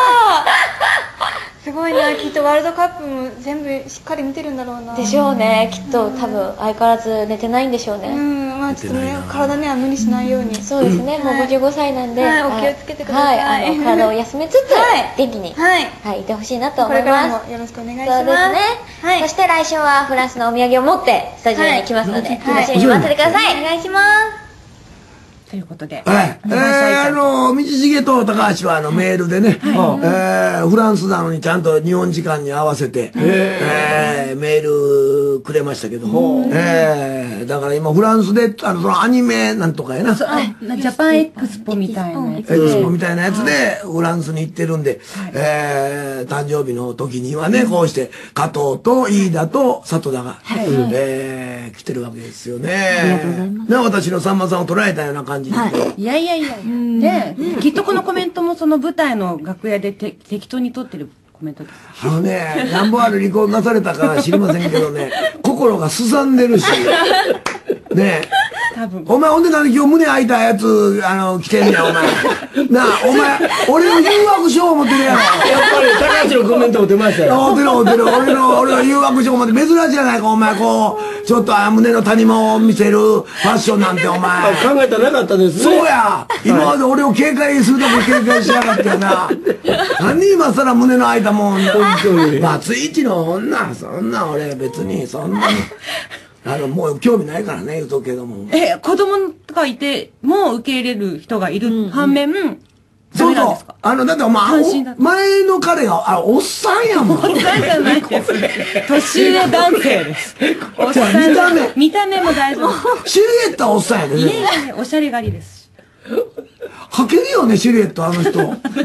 すごいな、きっとワールドカップも全部しっかり見てるんだろうな。 でしょうね、きっと多分相変わらず寝てないんでしょうね。 まあちょっとね、体ねは無理しないように。 そうですね、もう55歳なんで、 お気をつけてください。 はい、体を休めつつ、元気に、いてほしいなと思います。 これからもよろしくお願いします。 そうですね。そして来週はフランスのお土産を持ってスタジオに行きますので、楽しみに待っててください。 お願いします。 ということで。 はい。道重と高橋はメールでね、フランスなのにちゃんと日本時間に合わせて、メールくれましたけど、だから今フランスで、そのアニメなんとかやな。 ジャパンエクスポみたいなやつ。 エクスポみたいなやつでフランスに行ってるんで、誕生日の時にはね、こうして、加藤と飯田と里田が、来てるわけですよね。ありがとうございます。私のさんまさんを捉えたような感じ。 いやいやいや。で、きっとこのコメントもその舞台の楽屋で適当に撮ってるコメントです。 なんぼある離婚なされたか知りませんけどね、心がすさんでるし、ねえ。お前ほんで何今日胸開いたやつ、着てんねや、お前。なあ、お前、俺の誘惑書を持ってるやろ。 やっぱり高橋のコメントも出ましたよ。 俺の誘惑書を持って、珍しいじゃないか、お前、こう、ちょっと胸の谷間を見せるファッションなんて、お前。 考えたらなかったですね。 そうや。今まで俺を警戒するとこ警戒しやがってやな。何今更胸の開いたもん。バツイチの女、そんな俺別に、そんなに。もう興味ないからね、言うとくけども。 子供とかいても受け入れる人がいる反面、 そうそう。だってお前、前の彼が、おっさんやもん。 おっさんじゃないです。年上男性です。おっさん。見た目も大丈夫。 シルエットはおっさんやでね。 いやいや、おしゃれがりです。 書けるよね、シルエット、あの人。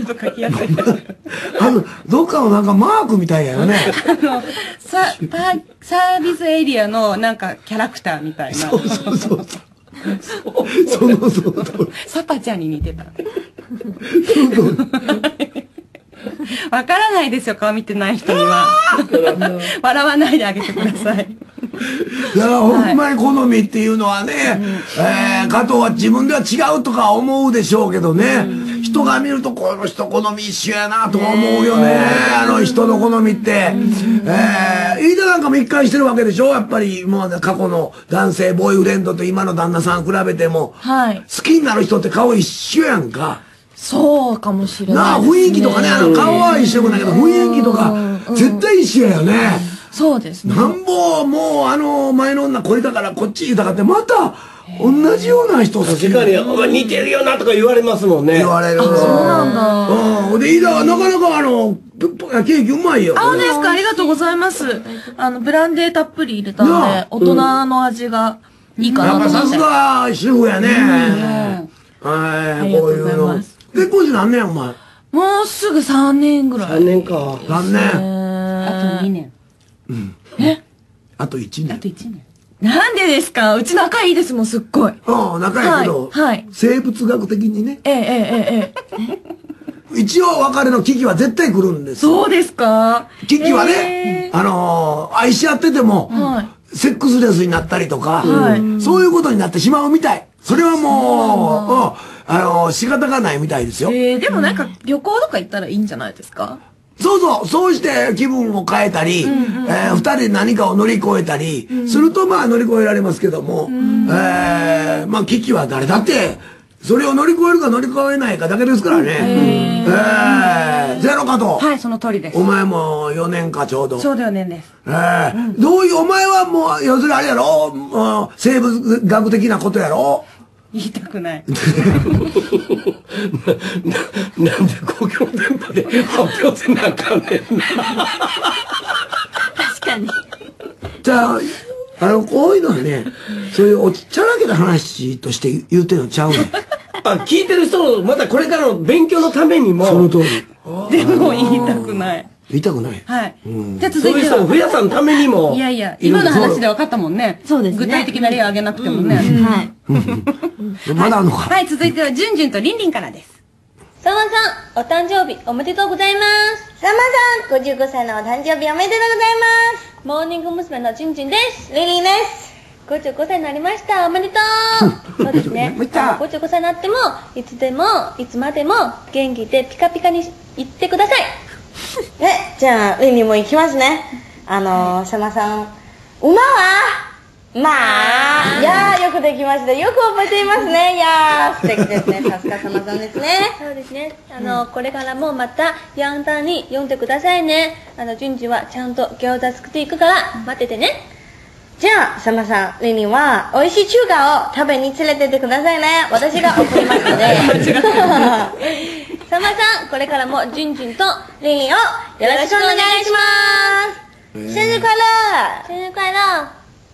どっかのなんかマークみたいやよね。 サービスエリアのなんかキャラクターみたいな。 そう。 サパちゃんに似てた。わからないですよ、顔見てない人には。笑わないであげてください。 だからほんまに好みっていうのはね、加藤は自分では違うとか思うでしょうけどね、人が見るとこの人好み一緒やなとか思うよね、人の好みって。飯田なんかも一貫してるわけでしょ、やっぱりもう過去の男性ボーイフレンドと今の旦那さん比べても、好きになる人って顔一緒やんか。 そうかもしれない。 なあ、雰囲気とかね、顔は一緒だけど、雰囲気とか、絶対一緒やよね。 そうですね。 なんぼ、もう前の女これだからこっち言いたかって、また、同じような人好き。 確かに、お前似てるよなとか言われますもんね。 言われる。 そうなんだ。 で、飯田はなかなかケーキうまいよ。 あ、本当ですか？ありがとうございます。ブランデーたっぷり入れたんで、大人の味がいいかなと思って。 やっぱさすが主婦やね。はい、こういうの。結婚して何年お前。 もうすぐ3年ぐらい。 3年か。 3年。 あと2年。 あと1年。 あと1年。 なんでですか？うち仲いいですもん、すっごい。 うん、仲いいけど、生物学的にね。一応別れの危機は絶対来るんです。 そうですか？ 危機はね、愛し合ってても、セックスレスになったりとか、そういうことになってしまうみたい。それはもう、仕方がないみたいですよ。 でもなんか旅行とか行ったらいいんじゃないですか？ そうそう、そうして気分を変えたり、二人で何かを乗り越えたり、するとまあ乗り越えられますけども、まあ危機は誰だって、それを乗り越えるか乗り越えないかだけですからね。ゼロかと。 はい、その通りです。 お前も4年かちょうど。 ちょうど4年です。 どういう、お前はもう、要するにあれやろ、生物学的なことやろ。 言いたくない。 なんで公共電波で発表せなあかんねんな。 確かに。 じゃあ、こういうのはね、そういうおちっちゃらけた話として言うてんのちゃうねん。 聞いてる人の、またこれからの勉強のためにも。 その通り。 でも言いたくない。 言いたくない。 はい。 じゃあ続いては。そういう人を増やさんためにも。 いやいや、今の話で分かったもんね。 そうですね。 具体的な例を挙げなくてもね。 はい。 まだあんのか。 はい、続いては、じゅんじゅんとりんりんからです。 さんまさん、お誕生日おめでとうございます。さんまさん、55歳のお誕生日おめでとうございます。モーニング娘。のじゅんじゅんです。リリーです。55歳になりました。おめでとう。そうですね。55歳になっても、いつでも、いつまでも、元気でピカピカにいってください。じゃあ、リリーも行きますね。さんまさん、馬はまあ、いやー、よくできました。よく覚えていますね。いやー、素敵ですね。さすがさまさんですね。そうですね。これからもまた、ヤンタンに読んでくださいね。じゅんじはちゃんと餃子作っていくから、待っててね。じゃあ、さまさん、リリンは、美味しい中華を食べに連れてってくださいね。私が送りますので。さまさん、これからも、じゅんじゅんとリリンをよろしくお願いします。生日快乐！生日快乐！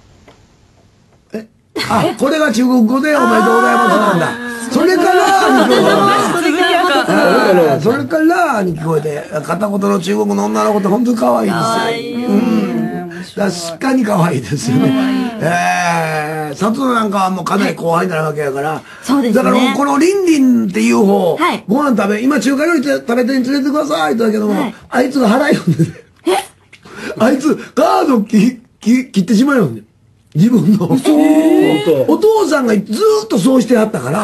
あ、これが中国語でおめでとうございますなんだ。それからに聞こえて、それからに聞こえて、片言の中国の女の子って本当に可愛いですよ。確かに可愛いですよね。佐藤なんかはもうかなり後輩になるわけやから。 そうですね。 だからこのリンリンっていう方、ご飯今中華料理食べてに連れてくださいって言ったけども、あいつが払いよんでね。あいつカード切ってしまうよね。自分の。お父さんがずーっとそうしてはったから、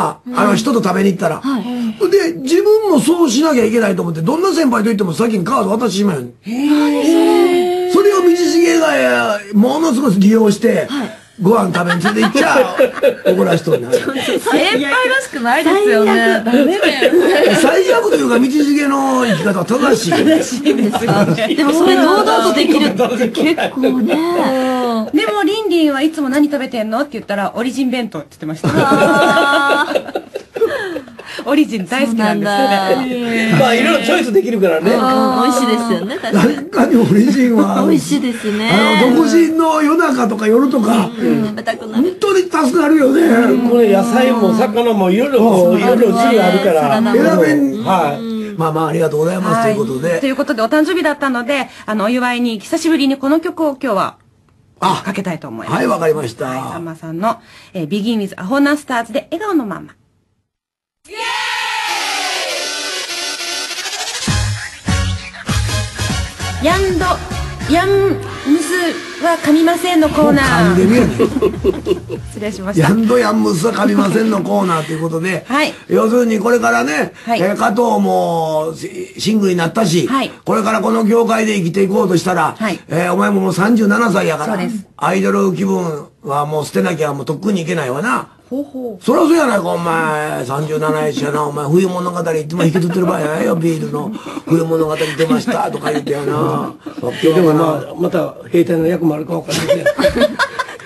人と食べに行ったら。で、自分もそうしなきゃいけないと思って、どんな先輩と言っても先にカード渡してしまうよね。それを道重が、ものすごい利用して、ご飯食べに連れて行っちゃう。怒らしとんね。 先輩らしくないですよね。ダメだよ。 最悪というか、道重の生き方は正しい。 正しいですよね。 でもそれ堂々とできるって結構ね。 でも、りんりんはいつも何食べてんのって言ったら、オリジン弁当って言ってました。オリジン大好きなんですよね。 まあ、いろいろチョイスできるからね。 美味しいですよね、確かに。 確かにオリジンは。 美味しいですね。 独身の夜中とか夜とか、 食べたくなる。 本当に助かるよね。 これ野菜も魚もいろいろ種類あるから。 選べん。はい。まあまあ、ありがとうございます。ということで。 ということで、お誕生日だったので、お祝いに久しぶりにこの曲を今日は、かけたいと思います。 はい、わかりました。 はい、さんまさんの、Begin with アホなスターズで笑顔のまんま。ヤンムスは噛みませんのコーナー。 噛んでみやね失礼しました。 ヤンムスは噛みませんのコーナーということで、 はい。 要するにこれからね、加藤もシングルになったし、これからこの業界で生きていこうとしたら、お前ももう37歳やから、アイドル気分はもう捨てなきゃもうとっくにいけないわな。そりゃそうやないか、お前。37やしやな、お前。冬物語いつも引きずってる場合やないよ、ビールの。冬物語出ました、とか言ってやな。 でもまあ、また兵隊の役もあるか分かんないけど。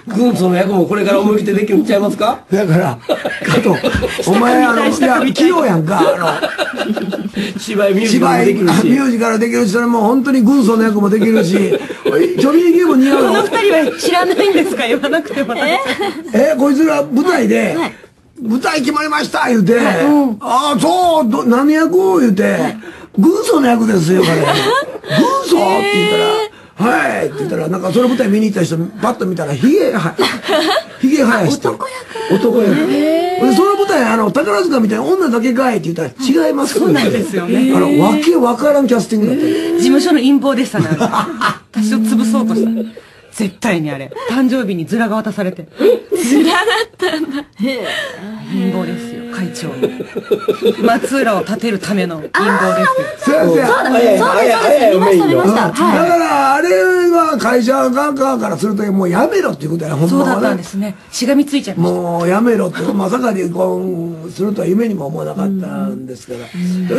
軍曹の役もこれから思い切ってできるんちゃいますか？ だから、加藤、お前、いや、器用やんか、 芝居、ミュージカルできるし。 ミュージカルできるし、それも本当に軍曹の役もできるし、ちょびひげも似合うこの二人は知らないんですか？言わなくても。 こいつら舞台で、舞台決まりました言うて、ああ、そう、何役言うて、軍曹の役ですよ、彼。軍曹って言ったら、はいって言ったら、なんかその舞台見に行った人、パッと見たら、ひげ生やして。男役。で、その舞台、宝塚みたいな女だけかいって言ったら、違いますそうなんですよね。 わけわからんキャスティングだった。 事務所の陰謀でしたね。私を潰そうとした。絶対にあれ。誕生日にズラが渡されて。 ズラだったんだ。 陰謀ですよ、会長の。松浦を立てるための陰謀ですよ。 そうだね。そうです。見ました。 だから、あれは会社側からすると、もうやめろっていうことや、ほんまは。 そうだったんですね。しがみついちゃいました。 もうやめろって、まさか離婚するとは夢にも思わなかったんですから。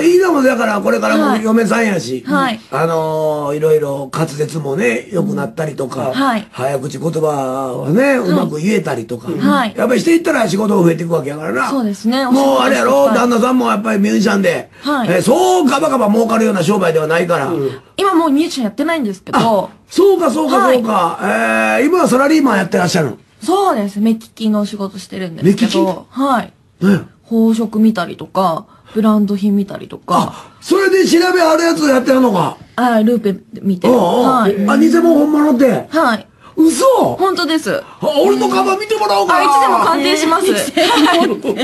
いいのもだから、これからも嫁さんやし、いろいろ滑舌もね、良くなったりとか、早口言葉はね、うまく言えたりとか、やっぱりしていったら仕事増えていくわけやからな。 そうですね。 もうあれやろ、旦那さんもやっぱりミュージシャンで、そうガバガバ儲かるような商売ではないから。 今もうミュージシャンやってないんですけど。 そうか。今はサラリーマンやってらっしゃるの？ そうです。目利きの仕事してるんですけど。はい。宝飾見たりとか、ブランド品見たりとか。 それで調べあるやつやってるのか？ ルーペ見て。 偽物本物って？ はい。 嘘？ 本当です。 俺のカバン見てもらおうかな。 いつでも鑑定します。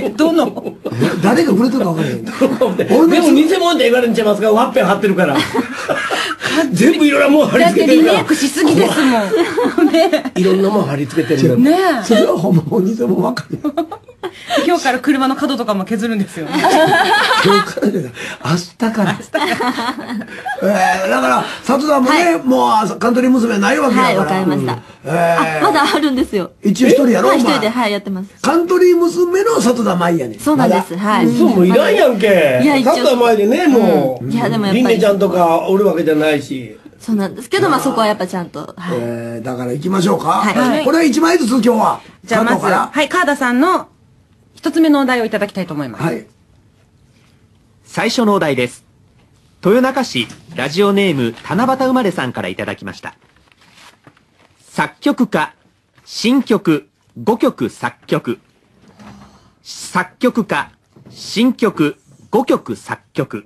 どの？ 誰がくれてるか分からへん。でも偽物って言われんちゃいますか？ワッペン貼ってるから。全部いろんなもん貼り付けてるから。 だってリメイクしすぎですもん。ね。 いろんなもん貼り付けてるんだ。 ねえ。 それはほんま偽物分かる。 今日から車の角とかも削るんですよ。 今日からじゃない。明日から。だから、佐藤さんもね、もうカントリー娘ないわけだから。 はい、わかりました。まだあるんですよ。 一応一人やろ？ 一人で、やってます。 カントリー娘の佐藤田舞やね。 そうなんです。はい。 そう、もういらんやんけ。佐藤田舞でね、もう。 いや、でもやっぱり。 りんねちゃんとかおるわけじゃないし。 そうなんですけど、そこはやっぱちゃんと。 だから行きましょうか。 はい。 これは1枚ずつ今日は。 じゃあまず、はい、川田さんの一つ目のお題をいただきたいと思います。はい。 最初のお題です。豊中市ラジオネーム七夕生まれさんからいただきました。作曲家、新曲、5曲作曲。作曲家、新曲、5曲作曲。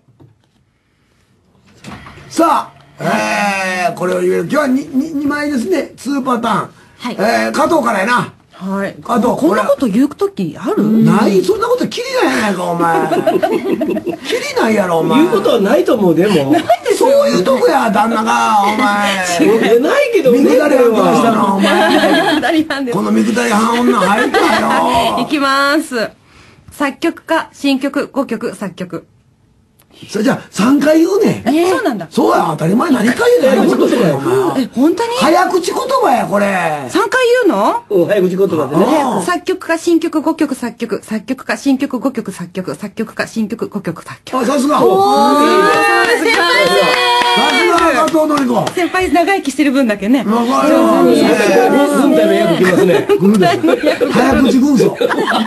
さあ、これを言える。今日は 2枚ですね。2パターン。はい。加藤からやな。 はい。加藤、こんなこと言うときある？ ない。そんなことキリないやないか、お前。キリないやろ、お前。 言うことはないと思う、でも。 そういうとこや、旦那が、お前。 ないけどね。 見下り半とかしたの、お前。 なんでこの見下り半女入ったよ。 いきます。作曲家、新曲、5曲作曲。 それじゃあ3回言うねん。 そうなんだ。 そうや、当たり前何回言うの？早口言葉や、お前。 本当に？ 早口言葉や、これ。 3回言うの？ 早口言葉でね。 作曲家、新曲5曲作曲。作曲家、新曲5曲作曲。作曲家、新曲5曲作曲。 あ、さすが。 先輩加藤典子。 先輩長生きしてる分だけね。 わかる。 軍隊の役きますね。 早口軍曹。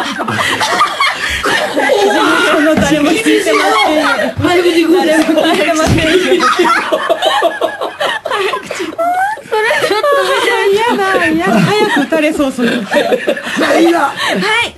誰も聞いてませんよ。 早口軍曹。 誰も聞いてませんよ。それちょっと嫌だ。早く打たれそう、それ。 いいな。 はい、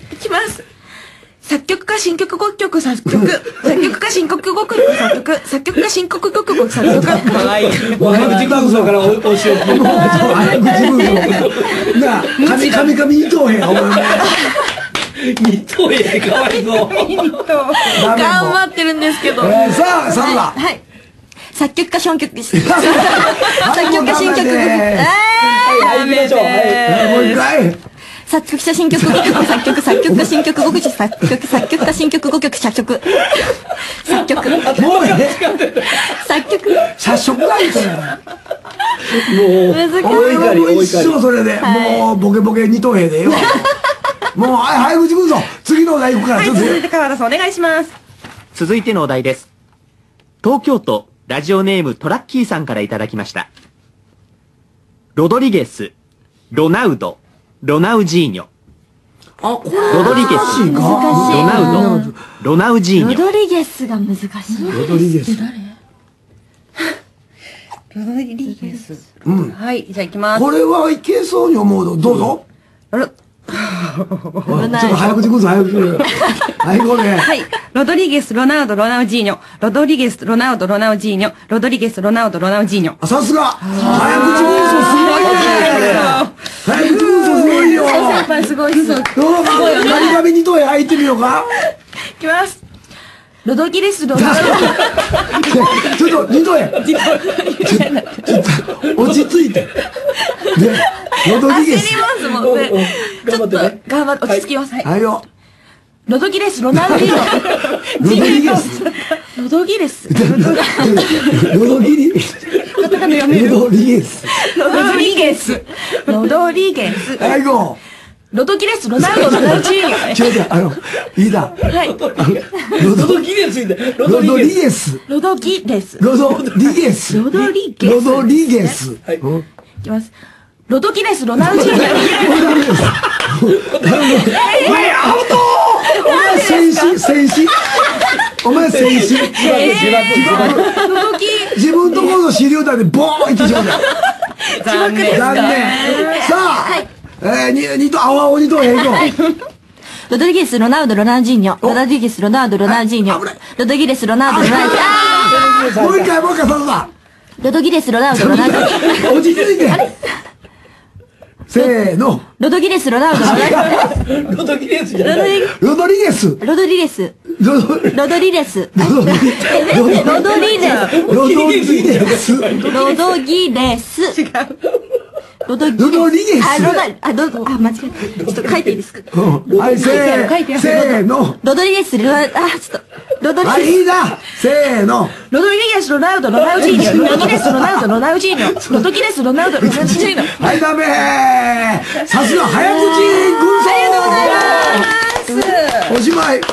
いきます。作曲家新曲5曲作曲。作曲家新曲5曲作曲。作曲家新曲5曲作曲。 かわいい。 早口軍曹からお仕置き。 早口軍曹。なあ、神二等兵、お前。 二等兵かわいそう。 頑張ってるんですけど。 さあ、さあ。 はい。作曲家新曲です。作曲家新曲。 はい、行きましょう。 もう一回。 作曲家新曲5曲作曲。作曲家新曲5曲作曲。作曲家新曲5曲作曲。作曲。 もうね。 作曲。 作曲がいいとね。 もう、 大怒り、大怒り。それで、もう、ボケボケ二等兵でええわ。もう、早口軍曹。次のお題行くから、 はい、続いて川田さんお願いします。 続いてのお題です。東京都ラジオネームトラッキーさんからいただきました。ロドリゲス、ロナウド、 ロナウジーニョ。 あ、これロドリゲス、ロナウド、ロナウジーニョ。 ロドリゲスが難しい。 ロドリゲス。 ロドリゲス。はい、じゃあ行きます。 これはいけそうに思うの、どうぞ。ちょっと早口くぞ、早口くぞ。はい、これ。 はい。ロドリゲス、ロナウド、ロナウジーニョ。ロドリゲス、ロナウド、ロナウジーニョ。ロドリゲス、ロナウド、ロナウジーニョ。 さすが早口軍曹すごいね。早口軍曹すごいよ。 先輩すごいっす。 何紙にとへ入ってみようか。 いきます。ロドギレス、ロナウちょっと、二度へ。落ち着いて。ロドリゲス。 焦りますもんね。ちょっと、頑張って、落ち着きます。 はいよ。 ロドギレス、ロナウディーノ。 ロドリゲス。 ロドギレス。 ロドギリ。 カタカナ読める。 ロドリゲス。 ロドリゲス。ロドリゲス。 はい、ゴー。 ロドギレス、ロナウド、ロナウジーニョ。 違う、いいだ。 はい。 ロドギレスいて。 ロドリゲス。 ロドギレス。 ロドリゲス。 ロドリゲス。 ロドリゲス。 はい。 いきます。ロドギレス、ロナウジーニョ。 お前、アウトお前、戦士。お前、戦士。自分とこの資料団でボーンいってしまった。残念。さあ、2と、青々2と、 ロドリゲス、ロナウド、ロナウジーニョ。ロドリゲス、ロナウド、ロナウジーニョ。ロドギレス、ロナウド、ロナウジーニョ。 もう一回、さだ。 ロドギレス、ロナウド、ロナウジーニョ。 落ち着いて。せーの。 ロドギレス、ロナウド、ロナウジーニョ。 ロドギレスじゃない。 ロドリゲス。 ロドリレス。ロドリレス。ロドリレス。 ロドギレス。 ロドギレス。違う。ロドリゲス。 間違えた。ちょっと書いていいですか？ はい、せーの。 ロドリゲス、ちょっと。ロドリゲス。 はい、いいな。せーの。 ロドリゲス、ロナウド、ロナウジーニョ。ロドギレス、ロナウド、ロナウジーニョ。ロドギレス、ロナウド、ロナウジーニョ。 はい、ダメー。さすが早口軍曹。 ありがとうございます。 おしまい。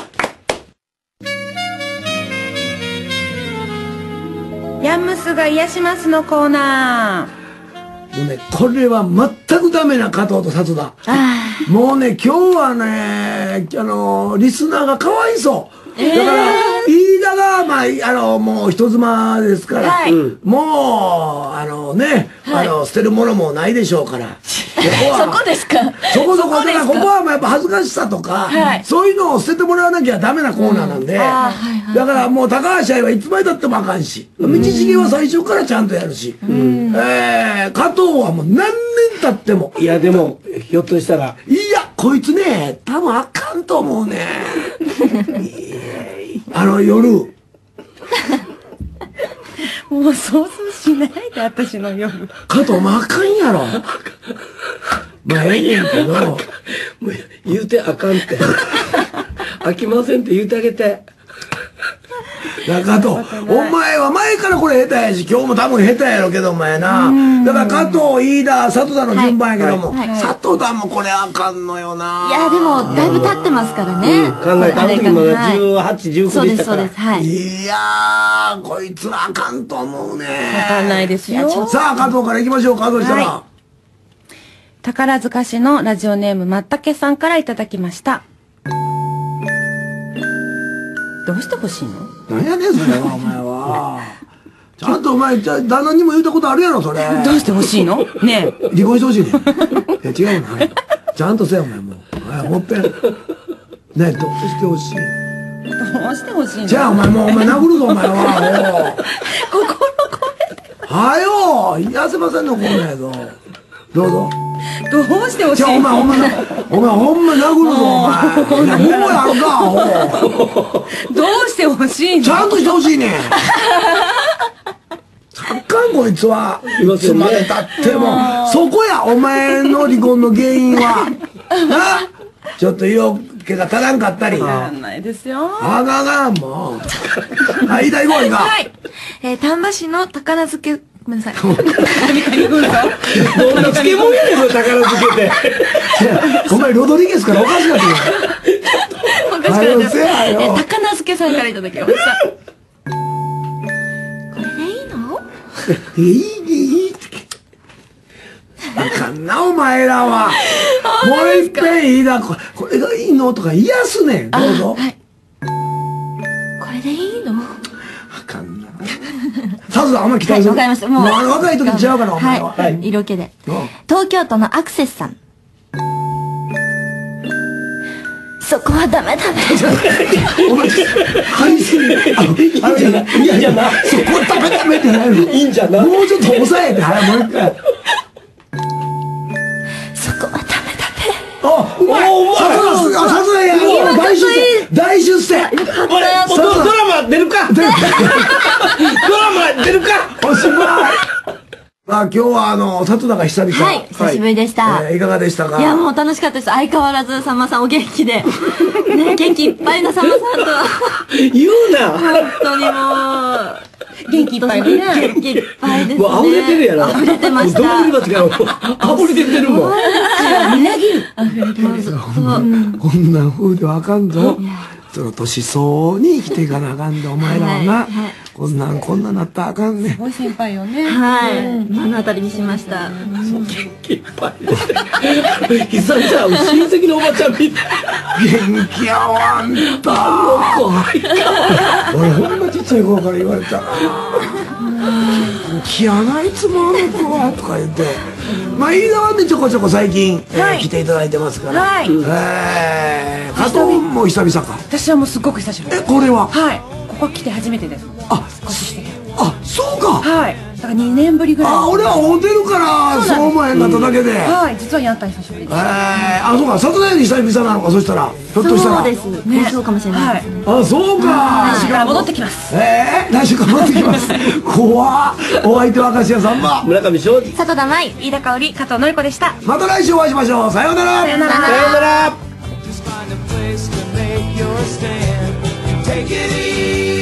ヤンムスが癒しますのコーナー。 もうね、これは全くダメな加藤と薩田。もうね、今日はね、リスナーがかわいそう。だから、飯田が、もう人妻ですから、もう、捨てるものもないでしょうから。 そこですか？ そこ。だからここはやっぱ恥ずかしさとか、そういうのを捨ててもらわなきゃダメなコーナーなんで、だからもう高橋愛はいつまでたってもあかんし、道重は最初からちゃんとやるし、加藤はもう何年経っても。 いや、でも、ひょっとしたら。 いや、こいつね、多分あかんと思うね。夜。 もう想像しないで、私の夜。 加藤もあかんやろ。まあ、ええねんけど。もう言うてあかんって。飽きませんって言うてあげて。 加藤、お前は前からこれ下手やし、今日も多分下手やろけど、お前な。だから加藤、飯田、佐藤田の順番やけども、佐藤田もこれあかんのよな。 いや、でも、だいぶ経ってますからね。 考えた時まだ18、19でしたから。 そうです、はい。 いやー、こいつはあかんと思うね。 わかんないですよ。 さあ、加藤から行きましょう、加藤したら。 宝塚市のラジオネームまったけさんからいただきました。どうしてほしいの？ 何やねんそれはお前は。ちゃんとお前旦那にも言ったことあるやろそれ。 どうしてほしいの？ねえ。 離婚してほしいね。違うな。ちゃんとせよお前もう。もっぺん。ねえどうしてほしい。 どうしてほしいの？ じゃあお前もうお前殴るぞお前は。 心込めて。 はよ癒せませんのこんなんやぞ。どうぞ。 どうしてほしいの？ じゃあお前ほんま殴るぞお前。いやもうやるか。 どうしてほしいの？ ちゃんとしてほしいねん。あかんこいつは。いつまでたっても。そこやお前の離婚の原因は。なちょっと色気が足らんかったり。 足らないですよ。 あがもう。はい、第5位が。 はい。丹波市の宝漬け、ごめんなさい。 どんな漬物やねん、それ宝漬けて。 お前ロドリゲスからおかしなってる。 おかしくなってる。高菜漬けさんからいただきました。これでいいの？ いいって。あかんな、お前らは。 もう一遍いいな、これがいいのとか癒すねん。どうぞ。 はい。これでいいの？ あかんな。さずあんま期待する。 わかりました。もう。 若い時違うから、お前は。 はい。色気で。東京都のアクセスさん。そこはダメだね。 お前、入りすぎ。いいんじゃないそこはダメダメってないの。 いいんじゃない。 もうちょっと抑えて、もう一回。 そこはダメだね。 あ、お前さすがや。大出世。 ドラマ出るか。ドラマ出るか。 おしまい。今日は里田が久々。 はい、久しぶりでした。 いかがでしたか？ いや、もう楽しかったです。相変わらずさんまさんお元気で。ね、元気いっぱいなさんまさんと。 言うな。 本当にもう。 元気いっぱいね。 元気いっぱいですね。 もう溢れてるやろ。 溢れてました。 どうりますか？溢れてるもん。 みなぎる。 溢れてます。 こんな風ではあかんぞ。その年相応に生きていかなあかんで、お前らはな。こんなんなったらあかんね。 すごい先輩よね。 はい。目の当たりにしました。 元気いっぱい。久々、親戚のおばちゃんみたい。 元気やわ、あんた。俺ほんまちっちゃい頃から言われた。元気やな、いつもあの子は、とか言って。飯田はね、ちょこちょこ最近、来ていただいてますから。 はい。 加藤も久々か。 私はもうすっごく久しぶり。 これは？ はい。ここ来て初めてです。 そうか。 はい。だから2年ぶりぐらい。 俺はホテルからそう思えんかっただけで。 はい。実はやった久しぶりです。 そうか。里田より久々なのか、そしたら。ひょっとしたら。 そうですね。そうかもしれないですね。 あ、そうか。 来週から戻ってきます。 来週から戻ってきます。怖っ。お相手は明石家さんま。 村上正司。 里田舞。 飯田香織、加藤のり子でした。 また来週お会いしましょう。さようなら。 さようなら。 さようなら。 Take it easy.